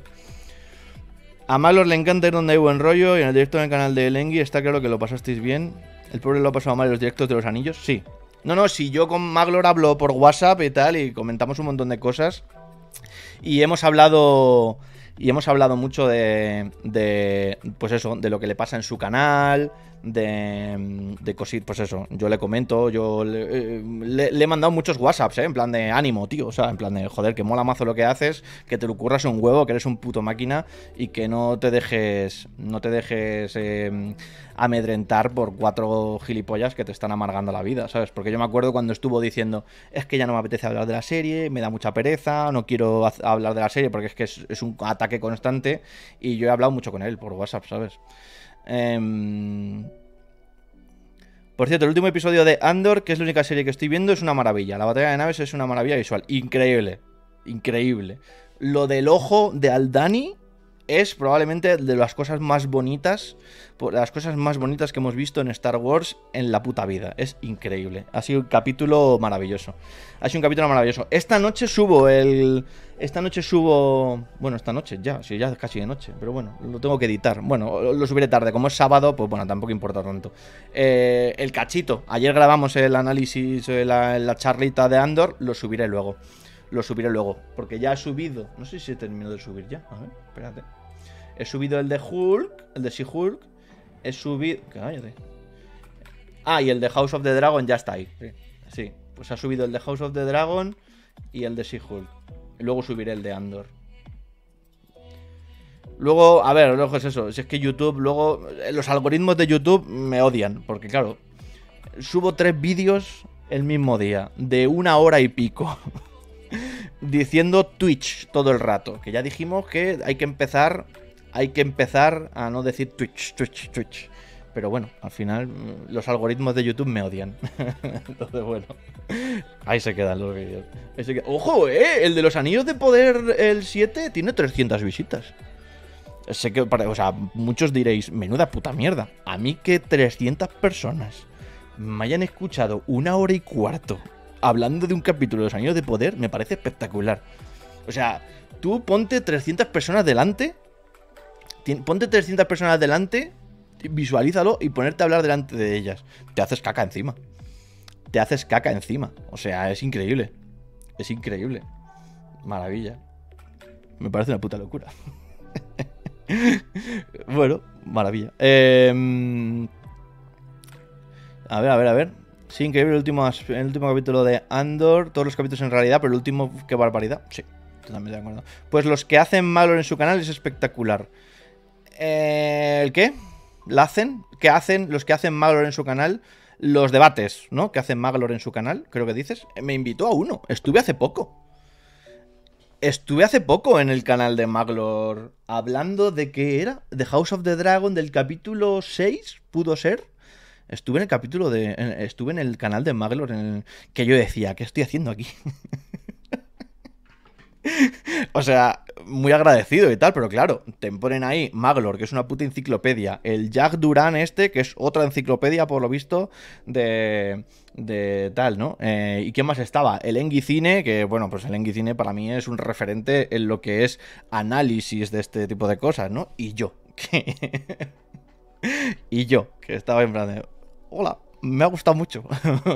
A Maglor le encanta ir donde hay buen rollo. Y en el directo en el canal de Elengui está claro que lo pasasteis bien. ¿El pobre lo ha pasado mal en los directos de los anillos? Sí. No, no, si yo con Maglor hablo por WhatsApp y tal, y comentamos un montón de cosas. Y hemos hablado... Y hemos hablado mucho de... de pues eso, de lo que le pasa en su canal... De, de cositas, pues eso, yo le comento, yo le, le, le he mandado muchos WhatsApps, ¿eh? En plan de ánimo, tío, o sea, en plan de, joder, que mola mazo lo que haces, que te lo curras un huevo, que eres un puto máquina y que no te dejes, no te dejes eh, amedrentar por cuatro gilipollas que te están amargando la vida, ¿sabes? Porque yo me acuerdo cuando estuvo diciendo, es que ya no me apetece hablar de la serie, me da mucha pereza, no quiero hablar de la serie porque es que es, es un ataque constante y yo he hablado mucho con él por WhatsApp, ¿sabes? Eh... Por cierto, el último episodio de Andor, que es la única serie que estoy viendo, es una maravilla. La batalla de naves es una maravilla visual. Increíble. Increíble. Lo del ojo de Aldhani es probablemente de las cosas más bonitas, de las cosas más bonitas que hemos visto en Star Wars en la puta vida. Es increíble. Ha sido un capítulo maravilloso. Ha sido un capítulo maravilloso. Esta noche subo el... Esta noche subo... Bueno, esta noche ya, sí, ya es casi de noche. Pero bueno, lo tengo que editar. Bueno, lo subiré tarde. Como es sábado, pues bueno, tampoco importa tanto. Eh, el cachito. Ayer grabamos el análisis, la, la charlita de Andor. Lo subiré luego. Lo subiré luego. Porque ya he subido... No sé si he terminado de subir ya. A ver, espérate. He subido el de Hulk. El de She-Hulk. He subido... Cállate. Ah, y el de House of the Dragon ya está ahí. Sí, sí. Pues ha subido el de House of the Dragon y el de She-Hulk. Y luego subiré el de Andor. Luego, a ver, luego es eso. Si es que YouTube, luego los algoritmos de YouTube me odian. Porque claro, subo tres vídeos el mismo día, de una hora y pico, diciendo Twitch todo el rato. Que ya dijimos que hay que empezar, hay que empezar a no decir Twitch, Twitch, Twitch. Pero bueno, al final los algoritmos de YouTube me odian. Entonces, bueno, ahí se quedan los vídeos. Ahí se queda... ¡Ojo, eh! El de los anillos de poder, el siete, tiene trescientas visitas. Sé que, o sea, muchos diréis, menuda puta mierda. A mí que trescientas personas me hayan escuchado una hora y cuarto hablando de un capítulo de los anillos de poder, me parece espectacular. O sea, tú ponte trescientas personas delante, ponte trescientas personas delante, visualízalo y ponerte a hablar delante de ellas. Te haces caca encima. Te haces caca encima. O sea, es increíble. Es increíble. Maravilla. Me parece una puta locura. Bueno, maravilla. Eh, a ver, a ver, a ver. Sí, increíble el último, el último capítulo de Andor. Todos los capítulos en realidad, pero el último, qué barbaridad. Sí, totalmente de acuerdo. Pues los que hacen Maglor en su canal es espectacular. Eh, ¿El qué? ¿La hacen? ¿Qué hacen los que hacen Maglor en su canal? Los debates, ¿no? Que hacen Maglor en su canal, creo que dices. Me invitó a uno. Estuve hace poco. Estuve hace poco en el canal de Maglor hablando de qué era, de House of the Dragon, del capítulo seis, pudo ser. Estuve en el capítulo de... En, estuve en el canal de Maglor en el, que yo decía, ¿qué estoy haciendo aquí? O sea, muy agradecido y tal, pero claro, te ponen ahí Maglor, que es una puta enciclopedia. El Jack Duran este, que es otra enciclopedia, por lo visto, de... de tal, ¿no? Eh, ¿Y quién más estaba? El Engi Cine, que bueno, pues el Engi Cine para mí es un referente en lo que es análisis de este tipo de cosas, ¿no? Y yo, que... y yo, que estaba en plan de... Hola, me ha gustado mucho.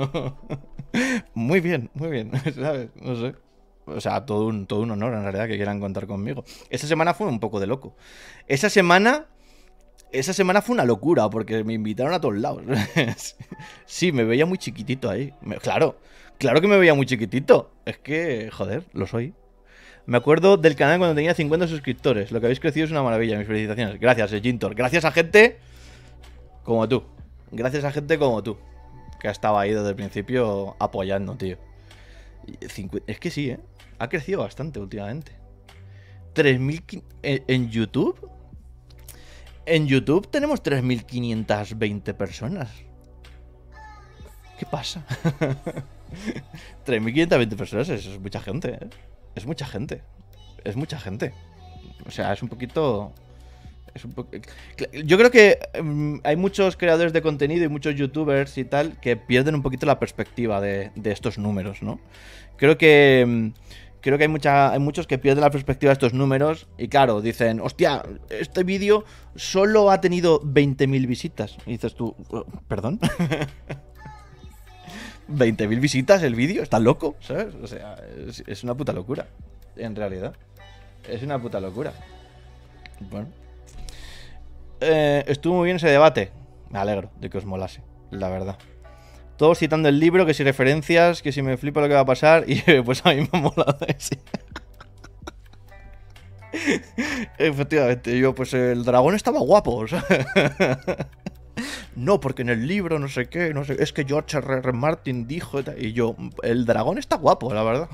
Muy bien, muy bien, ¿sabes? No sé. O sea, todo un, todo un honor en realidad que quieran contar conmigo. Esa semana fue un poco de loco. Esa semana... Esa semana fue una locura, porque me invitaron a todos lados. Sí, me veía muy chiquitito ahí. Me, claro, claro que me veía muy chiquitito. Es que, joder, lo soy. Me acuerdo del canal cuando tenía cincuenta suscriptores. Lo que habéis crecido es una maravilla, mis felicitaciones. Gracias, Jintor. Gracias a gente como tú. Gracias a gente como tú, que ha estado ahí desde el principio apoyando, tío. Es que sí, ¿eh? Ha crecido bastante últimamente. tres mil en YouTube. En YouTube tenemos tres mil quinientas veinte personas. ¿Qué pasa? tres mil quinientas veinte personas, eso es mucha gente, ¿eh? Es mucha gente. Es mucha gente. O sea, es un poquito... Es un po... Yo creo que um, hay muchos creadores de contenido y muchos youtubers y tal que pierden un poquito la perspectiva de, de estos números, ¿no? Creo que... Um, Creo que hay, mucha, hay muchos que pierden la perspectiva de estos números y claro, dicen, hostia, este vídeo solo ha tenido veinte mil visitas. Y dices tú, ¿perdón? ¿veinte mil visitas el vídeo? ¿Estás loco? ¿Sabes? O sea, es, es una puta locura, en realidad. Es una puta locura. Bueno. Eh, estuvo muy bien ese debate. Me alegro de que os molase, la verdad. Todos citando el libro, que si referencias, que si me flipa lo que va a pasar. Y pues a mí me ha molado ese. Efectivamente, yo pues el dragón estaba guapo, o sea. No, porque en el libro no sé qué, no sé, es que George R R. Martin dijo y yo, el dragón está guapo, la verdad.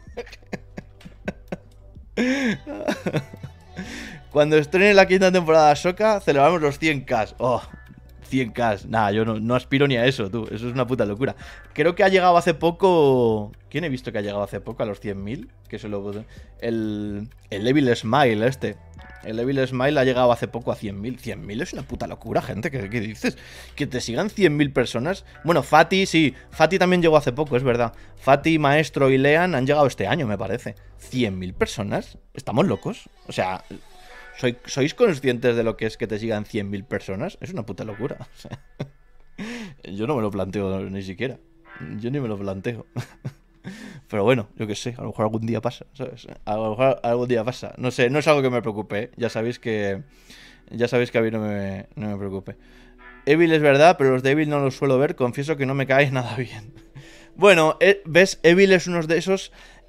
Cuando estrene la quinta temporada de Ahsoka, celebramos los cien K. Oh, cien K. Nada, yo no, no aspiro ni a eso, tú. Eso es una puta locura. Creo que ha llegado hace poco... ¿Quién he visto que ha llegado hace poco a los cien mil? Que se lo... El... El Evil Smile este. El Evil Smile ha llegado hace poco a cien mil. cien mil es una puta locura, gente. ¿Qué, qué dices? Que te sigan cien mil personas. Bueno, Fati, sí. Fati también llegó hace poco, es verdad. Fati, Maestro y Lean han llegado este año, me parece. ¿cien mil personas? ¿Estamos locos? O sea... ¿Sois conscientes de lo que es que te sigan cien mil personas? Es una puta locura. O sea, yo no me lo planteo ni siquiera. Yo ni me lo planteo. Pero bueno, yo qué sé, a lo mejor algún día pasa, ¿sabes? A lo mejor algún día pasa. No sé, no es algo que me preocupe, ¿eh? Ya sabéis que... Ya sabéis que a mí no me, no me preocupe. Evil es verdad, pero los de Evil no los suelo ver. Confieso que no me cae nada bien. Bueno, ¿ves? Evil es uno de esos...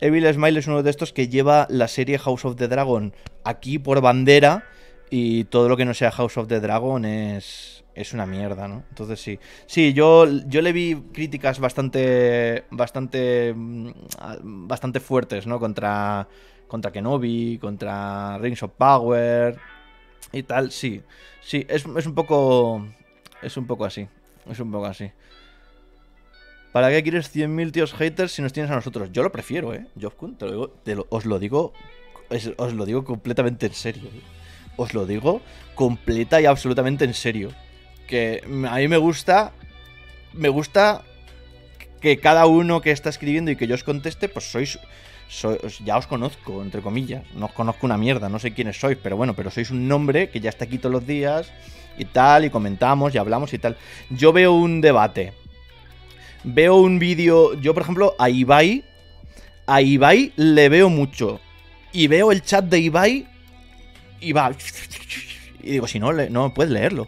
Evil Smile es uno de estos que lleva la serie House of the Dragon aquí por bandera y todo lo que no sea House of the Dragon es, es una mierda, ¿no? Entonces sí. Sí, yo, yo le vi críticas bastante bastante bastante fuertes, ¿no? Contra, contra Kenobi, contra Rings of Power y tal, sí. Sí, es, es un poco... Es un poco así. Es un poco así. ¿Para qué quieres cien mil tíos haters si nos tienes a nosotros? Yo lo prefiero, ¿eh? Jofkun, te lo digo, te lo, os lo digo, es, os lo digo completamente en serio. ¿eh? Os lo digo completa y absolutamente en serio. Que a mí me gusta, me gusta que cada uno que está escribiendo y que yo os conteste, pues sois, sois, ya os conozco, entre comillas. No os conozco una mierda, no sé quiénes sois, pero bueno, pero sois un nombre que ya está aquí todos los días y tal, y comentamos y hablamos y tal. Yo veo un debate. Veo un vídeo, yo por ejemplo a Ibai, a Ibai le veo mucho y veo el chat de Ibai y va y digo, si no, no puedes leerlo.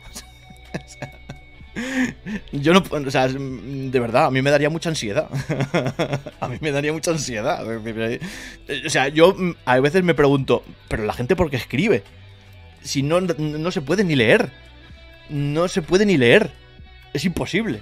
Yo no, o sea, de verdad, a mí me daría mucha ansiedad. A mí me daría mucha ansiedad. O sea, yo a veces me pregunto, pero la gente ¿por qué escribe? Si no, no se puede ni leer. No se puede ni leer. Es imposible.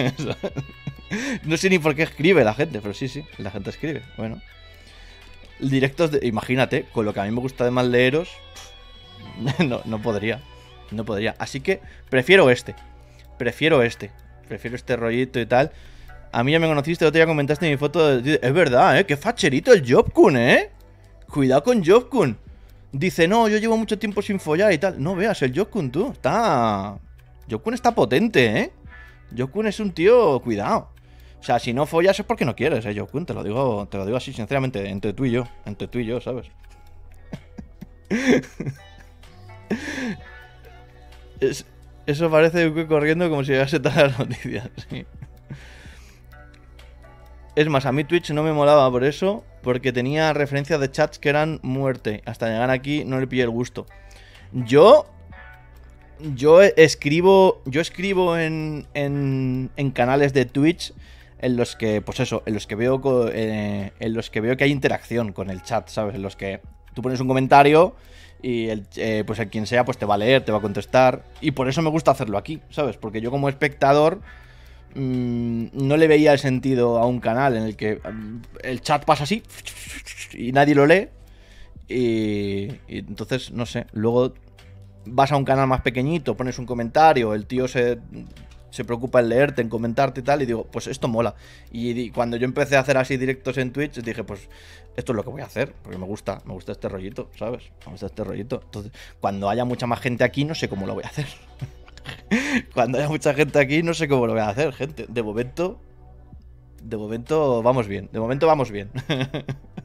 No sé ni por qué escribe la gente, pero sí, sí, la gente escribe. Bueno. Directos de... Imagínate, con lo que a mí me gusta de más leeros, no, no podría. No podría. Así que prefiero este. Prefiero este. Prefiero este rollito y tal. A mí ya me conociste, el otro día comentaste mi foto de... Es verdad, ¿eh? Qué facherito el Jofkun, ¿eh? Cuidado con Jofkun. Dice, no, yo llevo mucho tiempo sin follar y tal. No veas, el Jofkun, tú. Está... Jofkun está potente, ¿eh? Jofkun es un tío... Cuidado. O sea, si no follas es porque no quieres, ¿eh, Jofkun? Te lo digo, te lo digo así, sinceramente, entre tú y yo. Entre tú y yo, ¿sabes? es, eso parece que corriendo como si llegase todas las noticias. Sí. Es más, a mí Twitch no me molaba por eso, porque tenía referencias de chats que eran muerte. Hasta llegar aquí no le pillé el gusto. Yo... Yo escribo... Yo escribo en, en, en canales de Twitch en los que, pues eso, en los que veo eh, en los que veo que hay interacción con el chat, ¿sabes? En los que tú pones un comentario y el, eh, pues el quien sea pues te va a leer, te va a contestar. Y por eso me gusta hacerlo aquí, ¿sabes? Porque yo como espectador mmm, no le veía el sentido a un canal en el que um, el chat pasa así y nadie lo lee. Y, y entonces, no sé, luego vas a un canal más pequeñito, pones un comentario, el tío se... se preocupa en leerte, en comentarte y tal, y digo, pues esto mola. Y, y cuando yo empecé a hacer así directos en Twitch, dije, pues esto es lo que voy a hacer, porque me gusta, me gusta este rollito, ¿sabes? Me gusta este rollito. Entonces, cuando haya mucha más gente aquí, no sé cómo lo voy a hacer. Cuando haya mucha gente aquí, no sé cómo lo voy a hacer, gente. De momento, de momento vamos bien, de momento vamos bien.